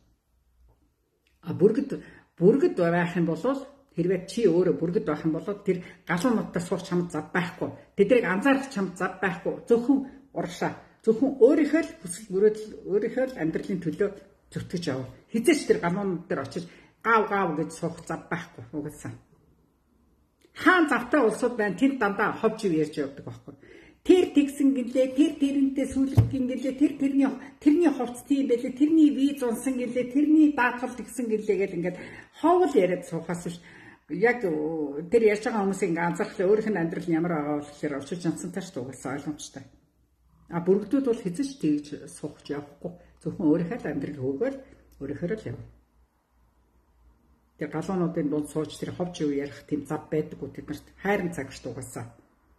Бүргэд байх юм бол хэрвээ чи өөрөө бүргэд байх юм бол тэр галуунуудтай сууч чамд зав байхгүй. Тэдрийг анзаарах чамд зав байхгүй. Зөвхөн урагшаа. Зөвхөн өөрийнхөө л хүсэл мөрөөдөл өөрийнхөө л амьдралын төлөө зүтгэж яв. Хизээч тэр галуунууд дээр очиж гав гэж суух зав байхгүй угаасаа. Хаан завтай улсууд байна. Тэнд дандаа ховж ярьж явдаг байхгүй. Тэр тэгсэн гэлээ, тэр тэрнтэй сүлэгдэн гэлээ, тэрний хувцс тийм байлээ, тэрний виз унсан гэлээ, тэрний даатгал тэгсэн гэлээ гэл ингээд ховл яриад суухаас ш. Яг тэр ярьж байгаа хүмүүсийн ингээ анзаархлаа өөрийнх нь амьдрал нь ямар байгаа бол гэхээр очиж янцантай ш угаасаа ойлгомжтой. Бүргдүүд бол хэзээ ч тэгж суух явахгүй. Зөвхөн өөрийнхөө л амьдрал хөөгөөл өөрийнхөө л яв. Тэр галуунуудын дунд сууж тэр ховж юу ярих тийм зав байдаггүй тэднэрт хайрын цаг ш угаасаа.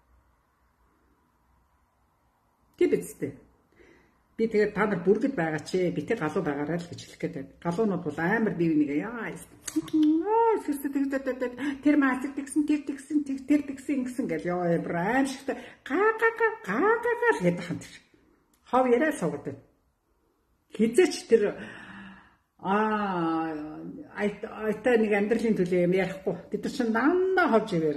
Тэбэцтэй. Би тэгээд та нар бүргэд байгаа чи би тэр галуу байгаарай л гэж хэлэх гээд. Галуунууд бол амар бие биенийг тэр маасыг тэгсэн тэр тэгсэн гэсэн гэл ёо эбрэм шигтэй гаа л гэдэг хант. Хов яриа суугаад. Хизээч тэр айтаа нэг амьдралын төлөө юм ярихгүй. Бид нар чинь дандаа ховж ивэр.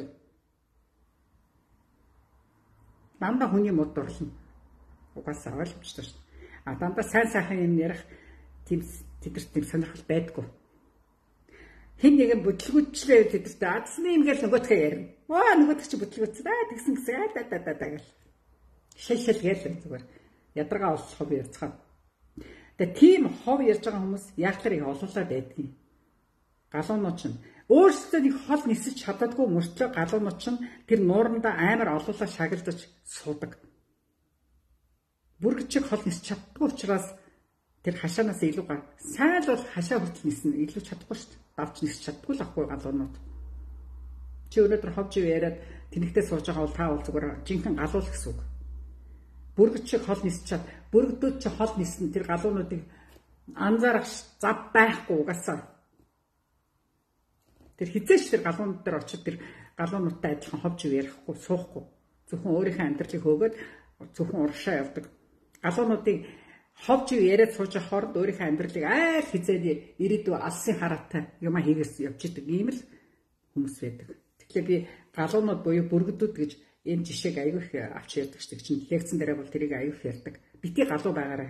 Дандаа хүний мод дурлна. Угаасаа ойлгомжтой шүү. Дандаа сайн сайхан юм ярих тэдэрт тийм сонирхол байдгүй. Хэн нэгэн бүтлгүүчлээ тэдэрт адсны юм гээл нөгөөтгөө ярина. Нөгөөтг чи бүтлгүүцсэн. Тэгсэн гэл. Шил гээл зүгээр. Ядаргаа олцох би ярьцгаа. Тэгээ тийм хов ярьж байгаа хүмүүс яахлаар их олоолаад байдгийг. Галуунууд чинь өөрсдөө нэг хол нисэж чаддаггүй мөртлөө галуунууд чинь тэр нуурандаа амар олоолаа шагналдаж суудаг. Бүргэд чиг хол нисэж чаддаггүй учраас тэр хашаанаас илүү гар. Сайн л бол хашаа хүртэл ниснэ илүү чадахгүй шүү дээ. Давч нисэж чаддаггүй л ахгүй галуунууд. Чи өнөөдөр ховж яриад тэнэгтээ сууж байгаа бол та бол зүгээр жинхэнэ галуул гэсэн үг. Бүргэд шиг хол нисчаад бүргдүүд чи хол нисэн тэр галуунуудыг анзаарах зав байхгүй угаасаа. Тэр хизээш тэр галуунууд дээр очиж тэр галуунуудтай адилхан ховж ярихгүй суухгүй. Зөвхөн өөрийнхөө амьдралыг хөөгөөд зөвхөн урагшаа явдаг. Галуунуудыг ховж яриад сууж хооронд өөрийнхөө амьдралыг айл хизээний ирээдүй алсын хараатай юм хийгээс явж идэг ийм л хүмүүс байдаг. Тэгэхээр би галуунууд буюу бүргэдүүд гэж энэ жишээг аягүй их авч ярьдаг шүү дээ. Чинь лекцэн дээр бол тэрийг аягүй их ярьдаг. Бити галуу байгаарай.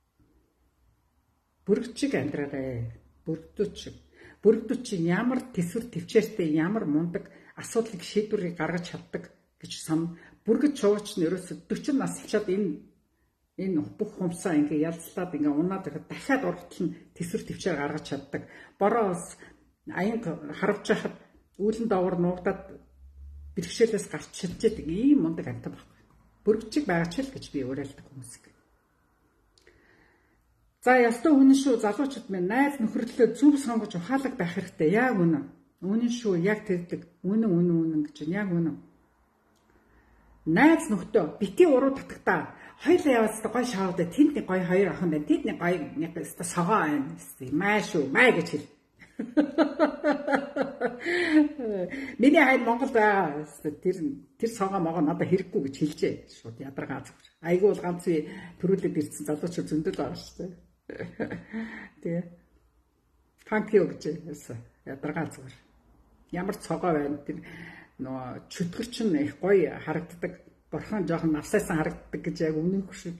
Бүргэд шиг амьдраарай. Бүргэдүүд шиг. Бүргэдүүд чинь ямар төсвөр төвчээртэй ямар мундаг асуудлыг шийдвэрийг гаргаж чаддаг гэж сан. Бүргэд шуугч нь ерөөсө 40 нас болчиход энэ бүх хумсаа ингээ ялцлаад ингээ унаад ирэхэд дахиад урагтал нь төсвөр төвчээр гаргаж чаддаг. Бороо ус аянга харавж байхад үүлэн доогор нуугдаад бэрхшээлээс гарч чаддаг ийм мундаг амтан байхгүй. Бүргэчиг байгаач л гэж би уриалдаг хүмүүс. За ястаа үнэн шүү залуучууд минь найз нөхөрлөлөө зөв сонгож ухаалаг байх хэрэгтэй. Яг үнэн. Үнэн шүү яг тэгдэг. Үнэн гэж яг үнэн. Найз нөхдөө бити уруу татагтаа хоёлаа яваад гой шаваад тэнд нэг гой хоёр охин байна. Тэд нэг гой нэг өстө согоо байна. Маа шүү маа гэж хэл. Миний хайр Монголд байгаа. Тэр согоо могоо надад хэрэггүй гэж хэлжээ. Шууд ядаргаа зүгээр. Айгүй бол ганц төрүүлээд ирсэн залуучууд зөндөл байгаа шүү дээ. Тэгээ. Ханкио гэж ядаргаа зүгээр. Ямар цогоо байна тэр нөө чөтгөр чинь их гоё харагддаг. Бурхан жоохон навсайсан харагддаг гэж яг үнэн хөшөд.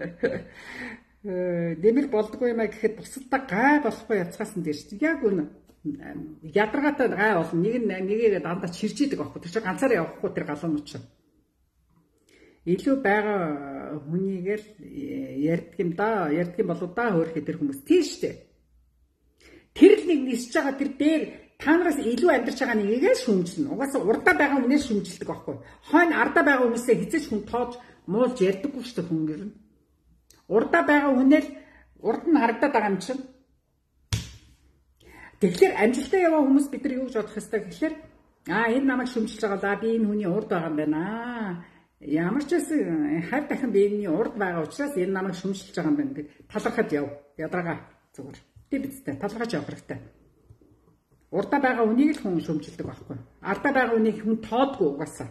Дэмэр болдгоо юм а гэхэд бусадтай гай болохгүй яцгаасан дээр чинь яг үнэ. Ядаргаатай гай болно. Нэгийг дандаа чирж идэг байхгүй. Тэр чинь ганцаараа явахгүй тэр галуунууд чинь. Илүү байгаа хүнийгээр ярьдаг юм да. Ярьдаг юм болоо да хөөрхий тэр хүмүүс тийш штэ. Тэр л нэг нисэж байгаа тэр дээр та нараас илүү амьдарч байгаа нэгээ шүмжилнэ. Угаасаа урдаа байгаа хүнээс шүмжилдэг байхгүй. Хойно ардаа байгаа хүмүүсээ хизээч хүн тоож муулж ярьдаггүй шүү дээ хүн гэр нь. Урдаа байгаа хүнээр урд нь харагдаад байгаа юм чинь. Тэгэхээр амжилтаа яваа хүмүүс бид нар юу гэж бодох ёстой гэхээр энэ намайг шүмжилж байгаа да би энэ хүний урд байгаа юм байна. Ямар ч байсан хар дахин би энэ урд байгаа учраас энэ намайг шүмжилж байгаа юм байна гэж талархаж яв. Ядаргаа зүгээр. Тэ бидтэй талархаж явах хэрэгтэй. Урдаа байгаа үнийг л хүн шөмжилдэг байхгүй. Ардаа байгаа үнийг хүн тоодгүй угаасаа.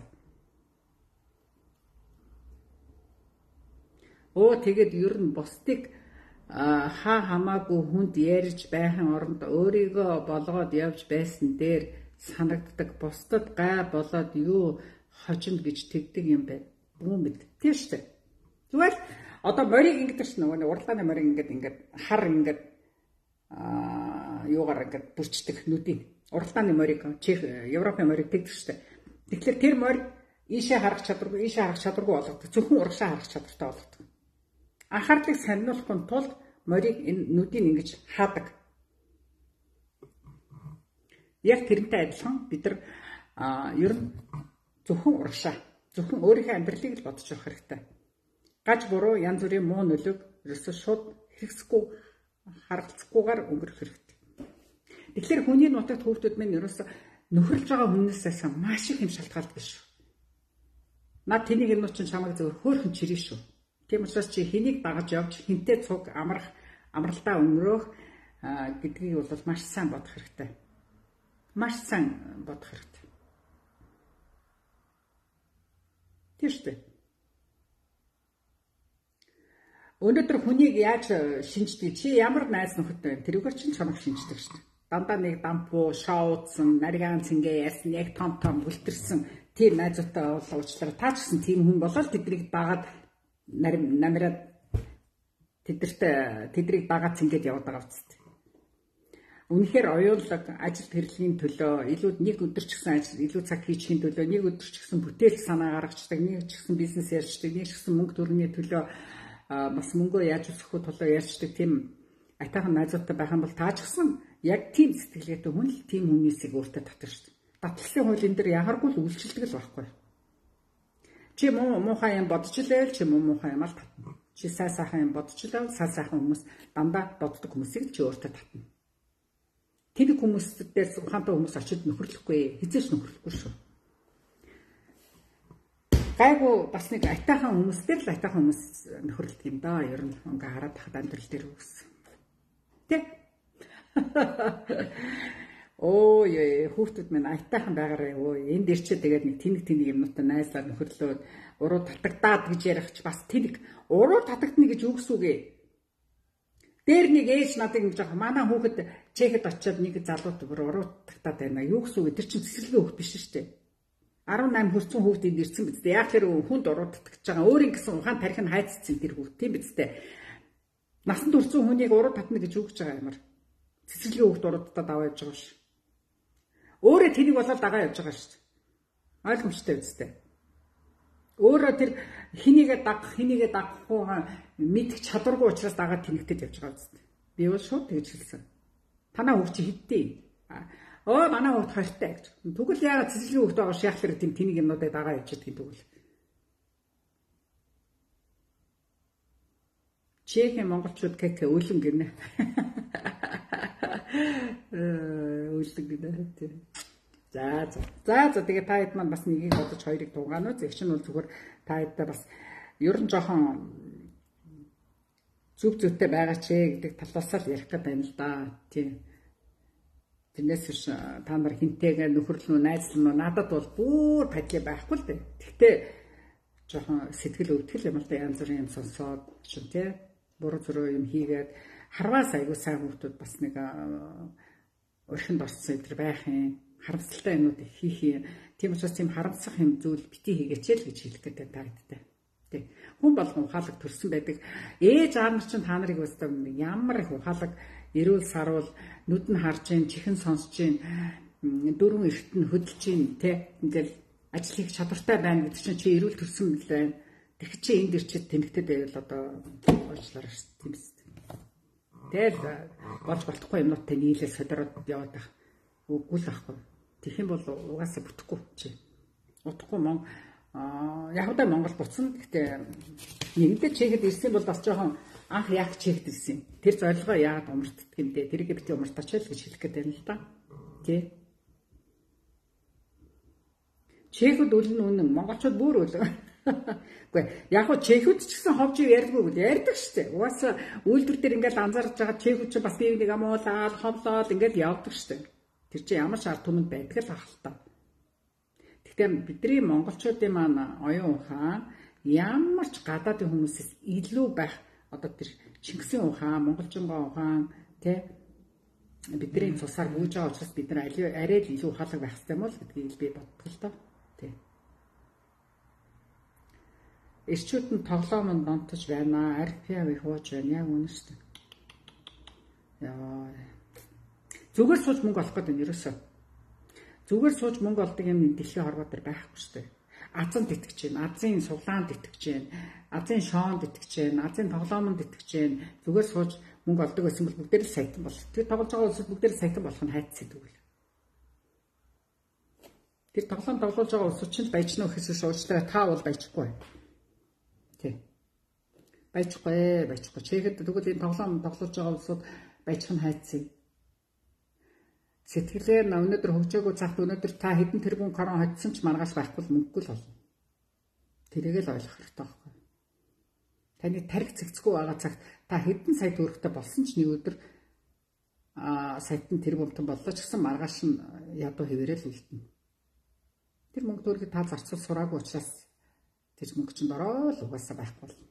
Тэгээд ер нь бусдыг хамаагүй хүнд ярьж байхын оронд өөрийгөө болгоод явж байсан дээр санагддаг бусдад гай болоод юу хожино гэж тэгдэг юм байна. Бүүн мэд. Тийм шүү дээ. Зүгээр одоо морийг ингэдэг ш нөгөө урлагааны морийг ингээд хар ингээд юугаар ингээд бүрчдэг нүдийг. Урлагааны морийг Европын морийг тэгдэг шүү дээ. Тэгэхээр тэр морь ийшээ харах чадваргүй болгодог. Зөвхөн урагшаа харах чадвартай болгодог. Анхаарлыг сонирхолтой тулд морийг энэ нүдийг ингэж хаадаг. Яг тэрнтэй адилхан бид нар ер нь зөвхөн урагшаа, зөвхөн өөрийнхөө амьдралыг л бодож явах хэрэгтэй. Гаж буруу янз бүрийн муу нөлөөг ерөөсөө шууд хэрэгсэхгүй харгалзахгүйгээр өнгөрөх хэрэгтэй. Тэгэхээр хүний нутагт хүүхдүүд минь ерөөсөө нөхөрлж байгаа хүнээсээс маш их юм шалтгаалдаг шүү. Наад тэнийг энэ чинь чамайг зөвхөн хөөрхөн чирээ шүү. Тийм учраас чи хэнийг дагаж явж хинтээ цуг амралтаа өнгөрөөх гэдгийг бол маш сайн бодох хэрэгтэй. Маш сайн бодох хэрэгтэй. Тийм шүү дээ. Өнөөдөр хүнийг яаж шинждэг? Чи ямар найз нөхөд байна? Тэрүүгээр чинь чамайг шинждэг шүү дээ. Дандаа нэг дампуу, шоудсан, нарийн цэнгээ яасан, яг том бүлтэрсэн тийм найзуутай уулзлаа. Та ч гэсэн тийм хүн болол тэднийг дагаад намираад тэдрийг дагаад цэнгээд яваад байгаа үст. Үнэхээр оюулаг ажил хэрэглэгийн төлөө илүү нэг өдөр ч гэсэн ажил илүү цаг хийчихийн төлөө нэг өдөр ч гэсэн бүтээл санаа гаргацдаг, нэг ч гэсэн бизнес ярьцдаг, нэг ч гэсэн мөнгө төрний төлөө бас мөнгөө яаж өсгөх төлөө ярьцдаг тийм айтайхан найзуудтай байх юм бол таа ч гэсэн яг тийм сэтгэлгээтэй хүн л тийм хүмүүсийг өөртөө татдаг шүү дээ. Татлагын хуулийн дээр ягаргүй л үйлчлдэг л байхгүй. Чи муухай юм бодож илээл чи муухай юм ал татна. Чи сайхан юм бодож илээл сайхан хүмүүс дандаа боддог хүмүүсийг чи өөртөө татна. Тэр хүмүүс дээр ухаантай хүмүүс очиж нөхөрлөхгүй, хизээч нөхөрлөхгүй шүү. Гайгүй бас нэг айтайхан хүмүүстэй л айтайхан хүмүүс нөхөрлөдөг юм да. Ер нь ингээ хараад тахад амьдрал дээр үсэн. Тэ? Оо яа хүүхдүүд минь айтайхан байгаарэ. Өө энд ирчээ тэгээд нэг тэнэг юмнуудтай найзлаад нөхөрлөөд уруу татагдаад гэж ярих ч бас тэнэг уруу татагдана гэж үгс үгээ. Дээр нэг ээж надыг нэг жоох манай хүүхэд чехэд очиод нэг залууд бүр уруу татагдаад байна. Юу гэсэн үг тэр чинь цэцэрлэгийн хүүхэд биш шүү дээ. 18 хүрсэн хүүхэд энд ирсэн биз дээ. Яг тэр хүнд уруу татгаж байгаа. Өөрийн гэсэн ухаан тарих нь хайцсан тэр хүүхэд тийм биз дээ. Насанд хүрсэн хүнийг уруу татна гэж үгж байгаа юмар. Цэцэрлэгийн хүүхэд уруу татаад аваа явж байгаа ш. Өөрөө тэнийг болоод дагаа явж байгаа шүү дээ. Ойлгомжтой биз дээ. Өөрөө тэр хинийгээ дагахгүй мэдэх чадваргүй учраас дагаад тэнэгтэд явж байгаа биз дээ. Би бол шууд тэгж хэлсэн. Танаа хүүхд чи хэдтэй. Оо манай хүүхд хоёртой гэж. Тэгвэл яагаад цэцэрлэгийн хүүхд байгаа шахах хэрэг тийм тэнийг юмнуудаа дагаа явж чаддаг тэгвэл. Чехийн монголчууд кк өлөн гинэ. Өлөн гинэ тийм. За тэгээ та хэд маань бас нэгийг бодож хоёрыг дуугаано. Зэгч нь бол зүгээр та хэдтэй бас ер нь жоохон зүвтэй байгаа ч гэдэг талаас л ярих гэдэг байна л да. Тийм. Тэрнээс биш та нар хинтэйгээ нөхөрлөнөө найзланоо надад бол бүр падлаа байхгүй л дээ. Гэхдээ жоохон сэтгэл өвдгөл юм л да янз бүрийн юм сонсоод ч тийм буруу зуруу юм хийгээд харваас айгуу сайн хүмүүс бас нэг өрхөнд орсон өдр байх юм. Харамсалтай юмнууд хийх юм. Тийм учраас тийм харамсах юм зүйл бити хийгээч л гэж хэлэх гэдэг та хэдтэй. Тий. Хүн болгон ухаалаг төрсөн байдаг. Ээж аав нар чинь та нарыг бас ямар их ухаалаг эрүүл сарвал нүд нь харж гин, чихэн сонсож гин, дөрвөн эрт нь хөдөлж гин тий. Ингээл ажил хийх чадвартай байна гэдэг чинь чи эрүүл төрсөн л байна. Тэгэх чи энд ирчээд тэнэгтэд байвал одоо уучлаарай шүү дээ. Тийм биз дээ. Тэгэл болж болохгүй юмнуудтай нийлээ содороод яваад байх. Үгүй л ахгүй. Тэгэх юм бол угаасаа бүтэхгүй чи. Утахгүй яг удаа Монгол буцсан. Гэхдээ нэгдээ чехэд ирсэн бол бас жоохон анх яг чехэд ирсэн. Тэр зорилгоо яагаад умартдаг юм бэ? Тэрийг бити умартаач л гэж хэлэх гээд байна л да. Тий. Чехэд үлэн үнэн монголчууд бүр үлэн. Үгүй яг хөө чехэд ч гэсэн ховж ярьдгүй бол ярьдаг штэ. Угаасаа үйлдвэр дээр ингээл анзаарч байгаа чехэд ч бас бие нэг амуулаад ховлоод ингээд явдаг штэ. Тэр чинь ямар ч ард түмэнд байдаг л ахaltaа. Гэхдээ бидний монголчуудын маань оюун ухаан ямар ч гадаадын хүмүүсээс илүү байх одоо тэр Чингисийн ухаан, монголчингоо ухаан тий бидний цусаар бүүж байгаа учраас бид нар арай л илүү ухаалаг байх хэрэгтэй юм бол гэдгийг би боддог л доо. Тий. Эрчүүд нь тоглоомонд донтож байна, архиав их ууж байна. Яг үнэ шүү дээ. Яа. Зүгээр сууж мөнгө олох гэдэг нь ерөөсөө. Зүгээр сууж мөнгө олдог юм дэлхийн хорвоо дээр байхгүй шүү дээ. Азанд итгэж байна, азын суглаанд итгэж байна, азын шоонд итгэж байна, азын тоглоомонд итгэж байна. Зүгээр сууж мөнгө олдог байсан бол бүгдээр л сайтан болох. Тэр тоглож байгаа улсууд бүгдээр л сайтан болох нь хайц сэдвүүл. Тэр тоглоом тоглож байгаа улсууд чинь баяжна гэхээс уучлаарай та бол баяжихгүй. Тий. Баяжихгүй. Чехэд тэгвэл энэ тоглоом тоглож байгаа улсууд баяжих нь хайц. Сэтгэлээр өнөөдөр хөгжөөгүй цагт өнөөдөр та хэдэн тэрбум корон хоцсон ч маргааш байхгүй л мөнгөгүй л болно. Тэрийг л ойлгох хэрэгтэй байхгүй. Таны тарих цэгцгүй байгаа цагт та хэдэн сая төгрөгтэй болсон ч нэг өдөр саятан тэрбумтан боллоо ч гэсэн маргааш нь ядуу хэвээрэл үлдэнэ. Тэр мөнгө төгрөгийг та зарцуул сураагүй учраас тэр мөнгө чинь дороо л угаасаа байхгүй болно.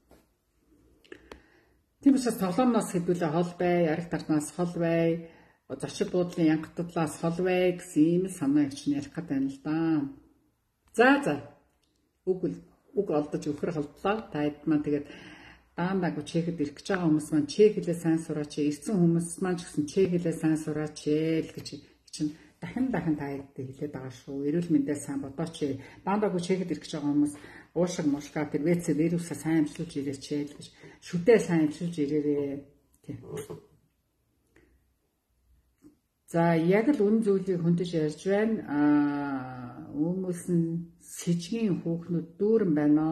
Тийм учраас тоглоомноос хэдүүлээ хол бай, ярих дарнаас хол бай. Зочид буудлын янгатлаас хол бай гэсэн ийм санаа өвч нь ярих гэдэг юм л да. За. Үг олдож өхөр холдлоо. Та хэд маань тэгээд даандаг чехэд ирэх гэж байгаа хүмүүс маань чех хэлээ сайн сураач. Ирсэн хүмүүс маань ч гэсэн чех хэлээ сайн сураач гэж чинь дахин та хэд хэлээд байгаа шүү. Эрүүл мэндээ сайн бодооч. Даандаг чехэд ирэх гэж байгаа хүмүүс уушиг мушгаа тэр ВЦ вирусаа сайн амжилуулж ирээч гэж шүдээ сайн амжилуулж ирээрээ. Тийм. За яг л үн зүйлийг хөндөж ярьж байна. Хүмүүс нь сэжгийн хүүхнүүд дүүрэн байна.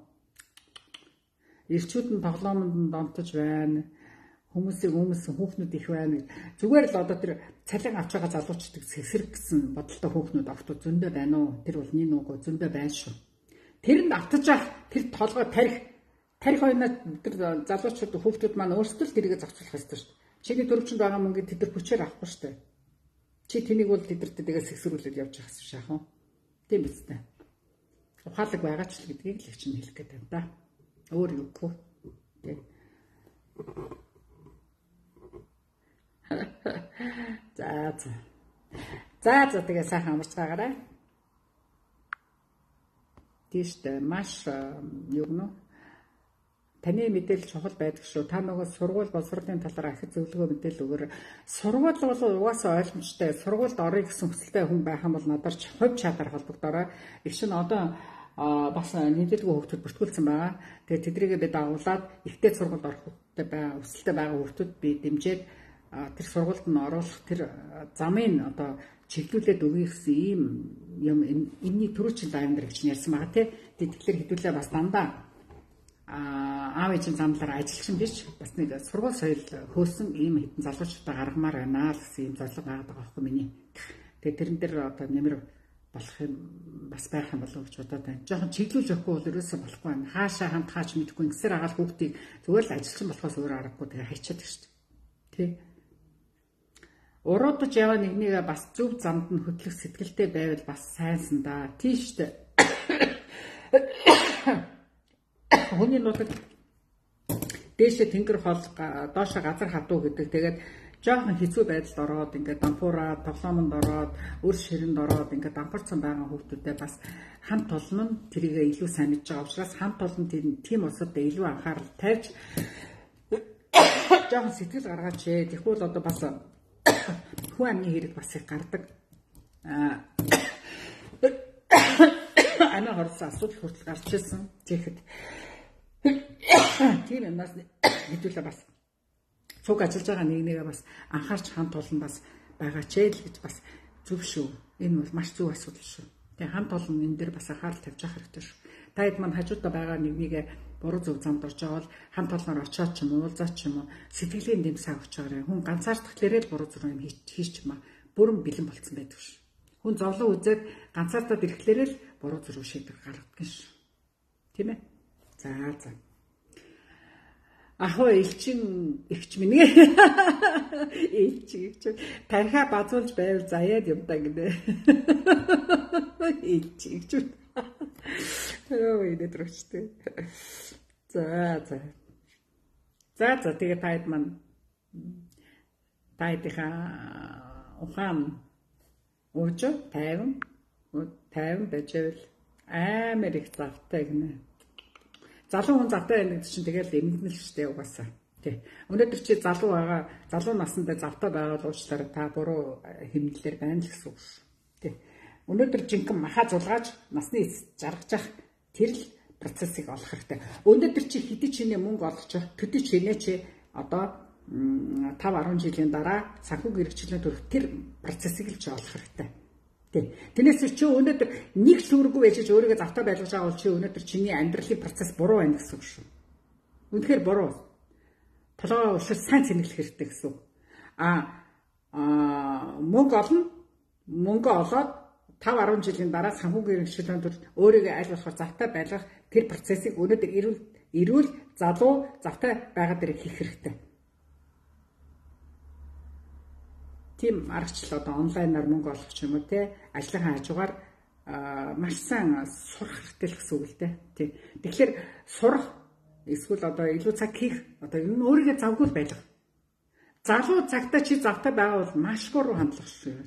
Ирчүүд нь тоглоомонд донтож байна. Хүмүүсийн хүүхнүүд их байна. Зүгээр л одоо тэр цалин авч байгаа залуучдаг сэсрэг гэсэн бодолтой хүүхнүүд автод зөндөө байна уу? Тэр бол нэг нүгөө зөндөө байна шүү. тэрэнд автаж явах тэр толгой тарих хоёроо тэр залуучууд хүүхдүүд маань өөрсдөө л тэрийг зохицуулах ёстой шүү дээ. Чиний төрөвчөнд байгаа мөнгөийг тэд нар хүчээр авахгүй шүү дээ. Чи тэнийг бол тэдэрт тэгээс сэгсрүүлээд явж байгаа юм шахав. Тийм биз дээ. Ухаалаг байгаа ч л гэдгийг л чинь хэлэх гээд байна да. Өөр юугүй. Тийм. За тэгээ сайхан амарч байгаарай. Тийштэй маш юу гэнэ? Таны мэдээлэл чухал байдаг шүү. Та нөгөө сургууль боловсролын талаар ахиц зөвлөгөө мэдээлэл өгөөр. Сургууль бол угаасаа ойлгомжтой. Сургуульд орё гэсэн хүсэлтэй хүн байх юм бол надад хувь чадвар холбогдорой. Их шин одоо бас нийлэлгүй хүүхдүүд бүртгүүлсэн байгаа. Тэгээ тэднийг би дагуулад ихтэй сургуульд орох хүсэлтэй байгаа хүүхдүүд би дэмжиж тэр сургуульд нь оруулах тэр замын одоо чиглүүлээд өгье гэсэн ийм юм энэний төрөчл аймдар гэж ярьсан байгаа тий. Тэгэхээр хэдүүлээ бас дандаа аав ээжийн замлаар ажилласан биш бас нэг сургууль соёл хөөсөн ийм хитэн залуучуудаа гаргамаар байна л гэсэн ийм зорилго байгаа байхгүй миний. Тэгээ тэрэн дээр одоо нэмэр болох юм бас байх юм болов уу гэж бодоод байна. Жохон чиглүүлж өгөхгүй бол ерөөсөө болохгүй байна. Хаашаа хамт хаач мэдэхгүй ингэсээр агаал хүүхдийг зүгээр л ажилласан болохоос өөр аргагүй тэгээ хайчаад шүү дээ. Тий. Уруудаж яваа нэгнийгээ бас зөв замд нь хөтлөх сэтгэлтэй байвал бас сайнсан да. Тийш дээ. Хүний нутаг дээшээ тэнгэр хол доошоо газар хадуу гэдэг. Тэгээд жоохон хэцүү байдалд ороод ингээд дампуураа тоглоомонд ороод өр ширэнд ороод ингээд дампуурцсан байгаа хүүхдүүдэд бас хамт олон нь тэрийгээ илүү сайн мэдж байгаа учраас хамт олон тийм улсуудад илүү анхаарал тавьж жоохон сэтгэл гаргаач. Тэгвэл одоо бас хүн амны хэрэг бас их гардаг. Ана хорсон асуудал хүртэл гарч ирсэн. Тэгэхэд тийм юмнаас хэдүүлээ бас цуг ажиллаж байгаа нэгнийгээ бас анхаарч хамт олон бас байгаа ч л гэж бас зөв шүү. Энэ бол маш зөв асуудал шүү. Тэгээ хамт олон энэ дээр бас анхаарал тавьж явах хэрэгтэй шүү. Та хэд маань хажуудаа байгаа нэгнийгээ буруу зөв замд орж байгаа бол хамт олноор очоод ч юм уу уулзаад ч юм уу сэтгэлийн дэмсээ өгч байгаарай. Хүн ганцаардахлаарээ л буруу зөв юм хийж чимээ бүрэн бэлэн болцсон байдаг шүү. Хүн зовлон үзээд ганцаардаад ирэхлээрээ л буруу зөв шийдвэр гаргадаг шүү. Тийм ээ? За. Ахоо элчин ихч минь элчин тархаа базуулж байвал заяад юм да гэдэг. Элчин өө энэ дрочтой. За тэгээ таад маань таадынхаа ухаан уужо тайван бажил амар их завтай гинэ. Залуу хүн завтай байна гэдэг чинь тэгэл эмгэнэл шүү дээ угаасаа. Тий. Өнөөдөр чи залуу байгаа, залуу насндаа завтай байгаа л уучлаарай та буруу хэмнэлээр байна л гэсэн үг шүү. Тий. Өнөөдөр жинхэнэ маха зулгааж насны эс жаргаж явах тэр л процессыг олох хэрэгтэй. Өнөөдөр чи хэдий чинээ мөнгө олгочих, төдий чинээ чи одоо 5-10 жилийн дараа санхүүгийн хэрэгжлийн төрөх тэр процессыг л чи олох хэрэгтэй. Тэрнээс чи өнөөдөр нэг сүргүү байж өөрийгөө завтай байлгаж байгаа бол чи өнөөдөр чиний амьдралын процесс буруу байна гэсэн үг шүү. Үнэхээр буруу. Толгой ушил сайн цэнэглэх хэрэгтэй гэсэн үг. Мөнгө олоод 5-10 жилийн дараа санхүүгийн хэрэгжлийн төр өөрийгөө аль болохоор завтай байлгах тэр процессыг өнөөдөр эрүүл залуу завтай байгаа дээр хийх хэрэгтэй. Тийм аргачлал одоо онлайнаар мөнгө олох ч юм уу те ажлынхаа хажуугаар маш сайн сурах хэрэгтэй л гэсэн үг л дээ. Тий. Тэгэхээр сурах эсвэл одоо илүү цаг хийх одоо энэ өөрийгөө завгүй байлгах. Залуу цагтаа чи завтай байгаа бол маш гурав хандлах шүү.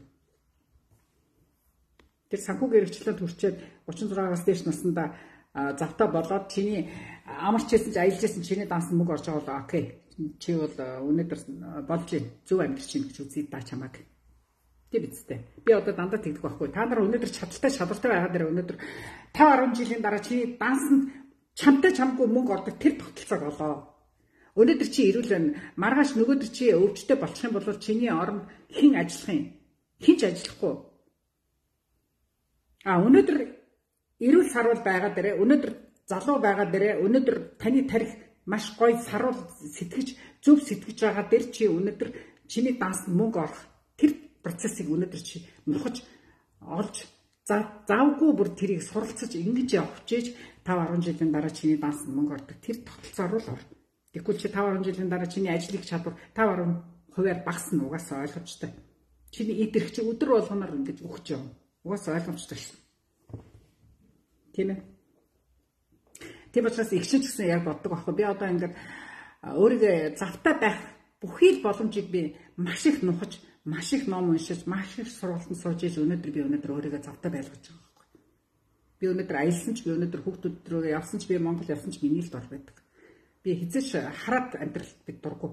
Тэр санхүүгийн хэрэгчлэн төрчөөд 36-аас дээш наснда завтай болоод чиний амарч хийсэн ч аялж хийсэн чиний данс мөнгө орж байгаа бол окей. Чи бол өнөөдөр болж зөв амьдрч чинь гэж үзье даа чамаг. Тэг бидтэй. Би одоо дандаа тэгдэг байхгүй. Та нар өнөөдөр шалгартай байгаа дээр өнөөдөр 5-10 жилийн дараа чиний дансанд чамгүй мөнгө ордог тэр тогтолцоог олоо. Өнөөдөр чи ирүүл байна. Маргааш нөгөөдөр чи өвчтөй болчих юм бол чиний оронд хэн ажиллах юм? Хинч ажиллахгүй. Өнөөдөр эрүүл сарвал байгаа дээрээ өнөөдөр залуу байгаа дээрээ өнөөдөр таны тарих маш гоё саруул зөв сэтгэж байгаа дээр чи өнөөдөр чиний данс мөнгө орох тэр процессыг өнөөдөр чи нухаж олж Завгүй бүр тэрийг суралцаж ингэж явчихж 5-10 жилийн дараа чиний данс мөнгө ордог. Тэр тогтолцоо оруулаа. Тэгвэл чи 5-10 жилийн дараа чиний ажлын чадвар 5-10% багасна угаасаа ойлгомжтой. Чиний идэрх чи өдөр болгоноор ингэж өгч явна. Угаасаа ойлгомжтой шин. Тийм ээ. Тийм учраас ихшин ч гэсэн яг боддог байхгүй. Би одоо ингээд өөрийгөө завтай байх бүхий л боломжийг би маш их нухаж, маш их ном уншиж, маш их сургалтанд сууж иж өнөөдөр өөрийгөө завтай байлгаж байгаа байхгүй. Би өнөөдөр аялсан ч, би өнөөдөр хүүхдүүд рүү явсан ч, би Монгол явсан ч миний л дор байдаг. Би хизээш хараад амьдралд би дургу.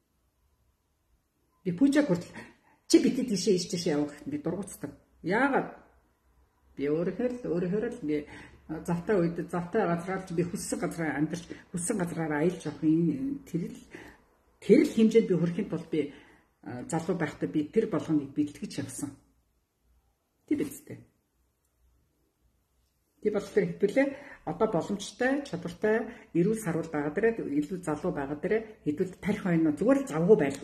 Би пүүжаг хүртэл чи битээ тийшээ иш тийшээ явах гэхэд би дургуцдаг. Яагаад? Би өөрөөр л би завтай үед завтай газраар би хүссэн газараа амьдарч, хүссэн газараар аялж явах тэр л хэмжээнд би хүрэхин тулд би залуу байхдаа би тэр болгоныг бэлтгэж явсан. Тийм үстэй. Тийм болохоор хэвлээ одоо боломжтой, чадвартай, эрүүл сарвал байгаа дээрээ илүү залуу байгаа дээрээ хэдүүл тарих байна зүгээр л завгүй байлга.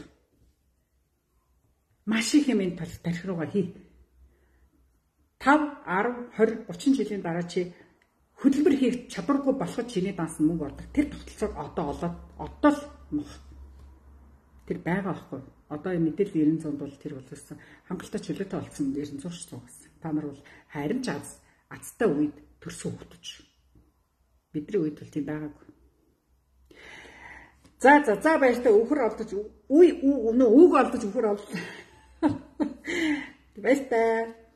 Маш их юм энэ тарих руугаа хий. 5, 10, 20, 30 жилийн дараа чи хөдөлмөр хийх чадваргүй болоход чиний данс мөнгө ордог. Тэр тогтолцоог одоо олоод одоо л нөх. Тэр байгаа байхгүй. Одоо энэ мэдээлэл 900 бол тэр болсон. Хангалттай чөлөөтэй болсон 900 ч зугсан. Та нар бол харин ч азтай үед төрсөн хүмүүс. Бидний үед бол тийм байгаагүй. За баяртай өхөр олдож үг олдож өхөр олдоо. Баяртай.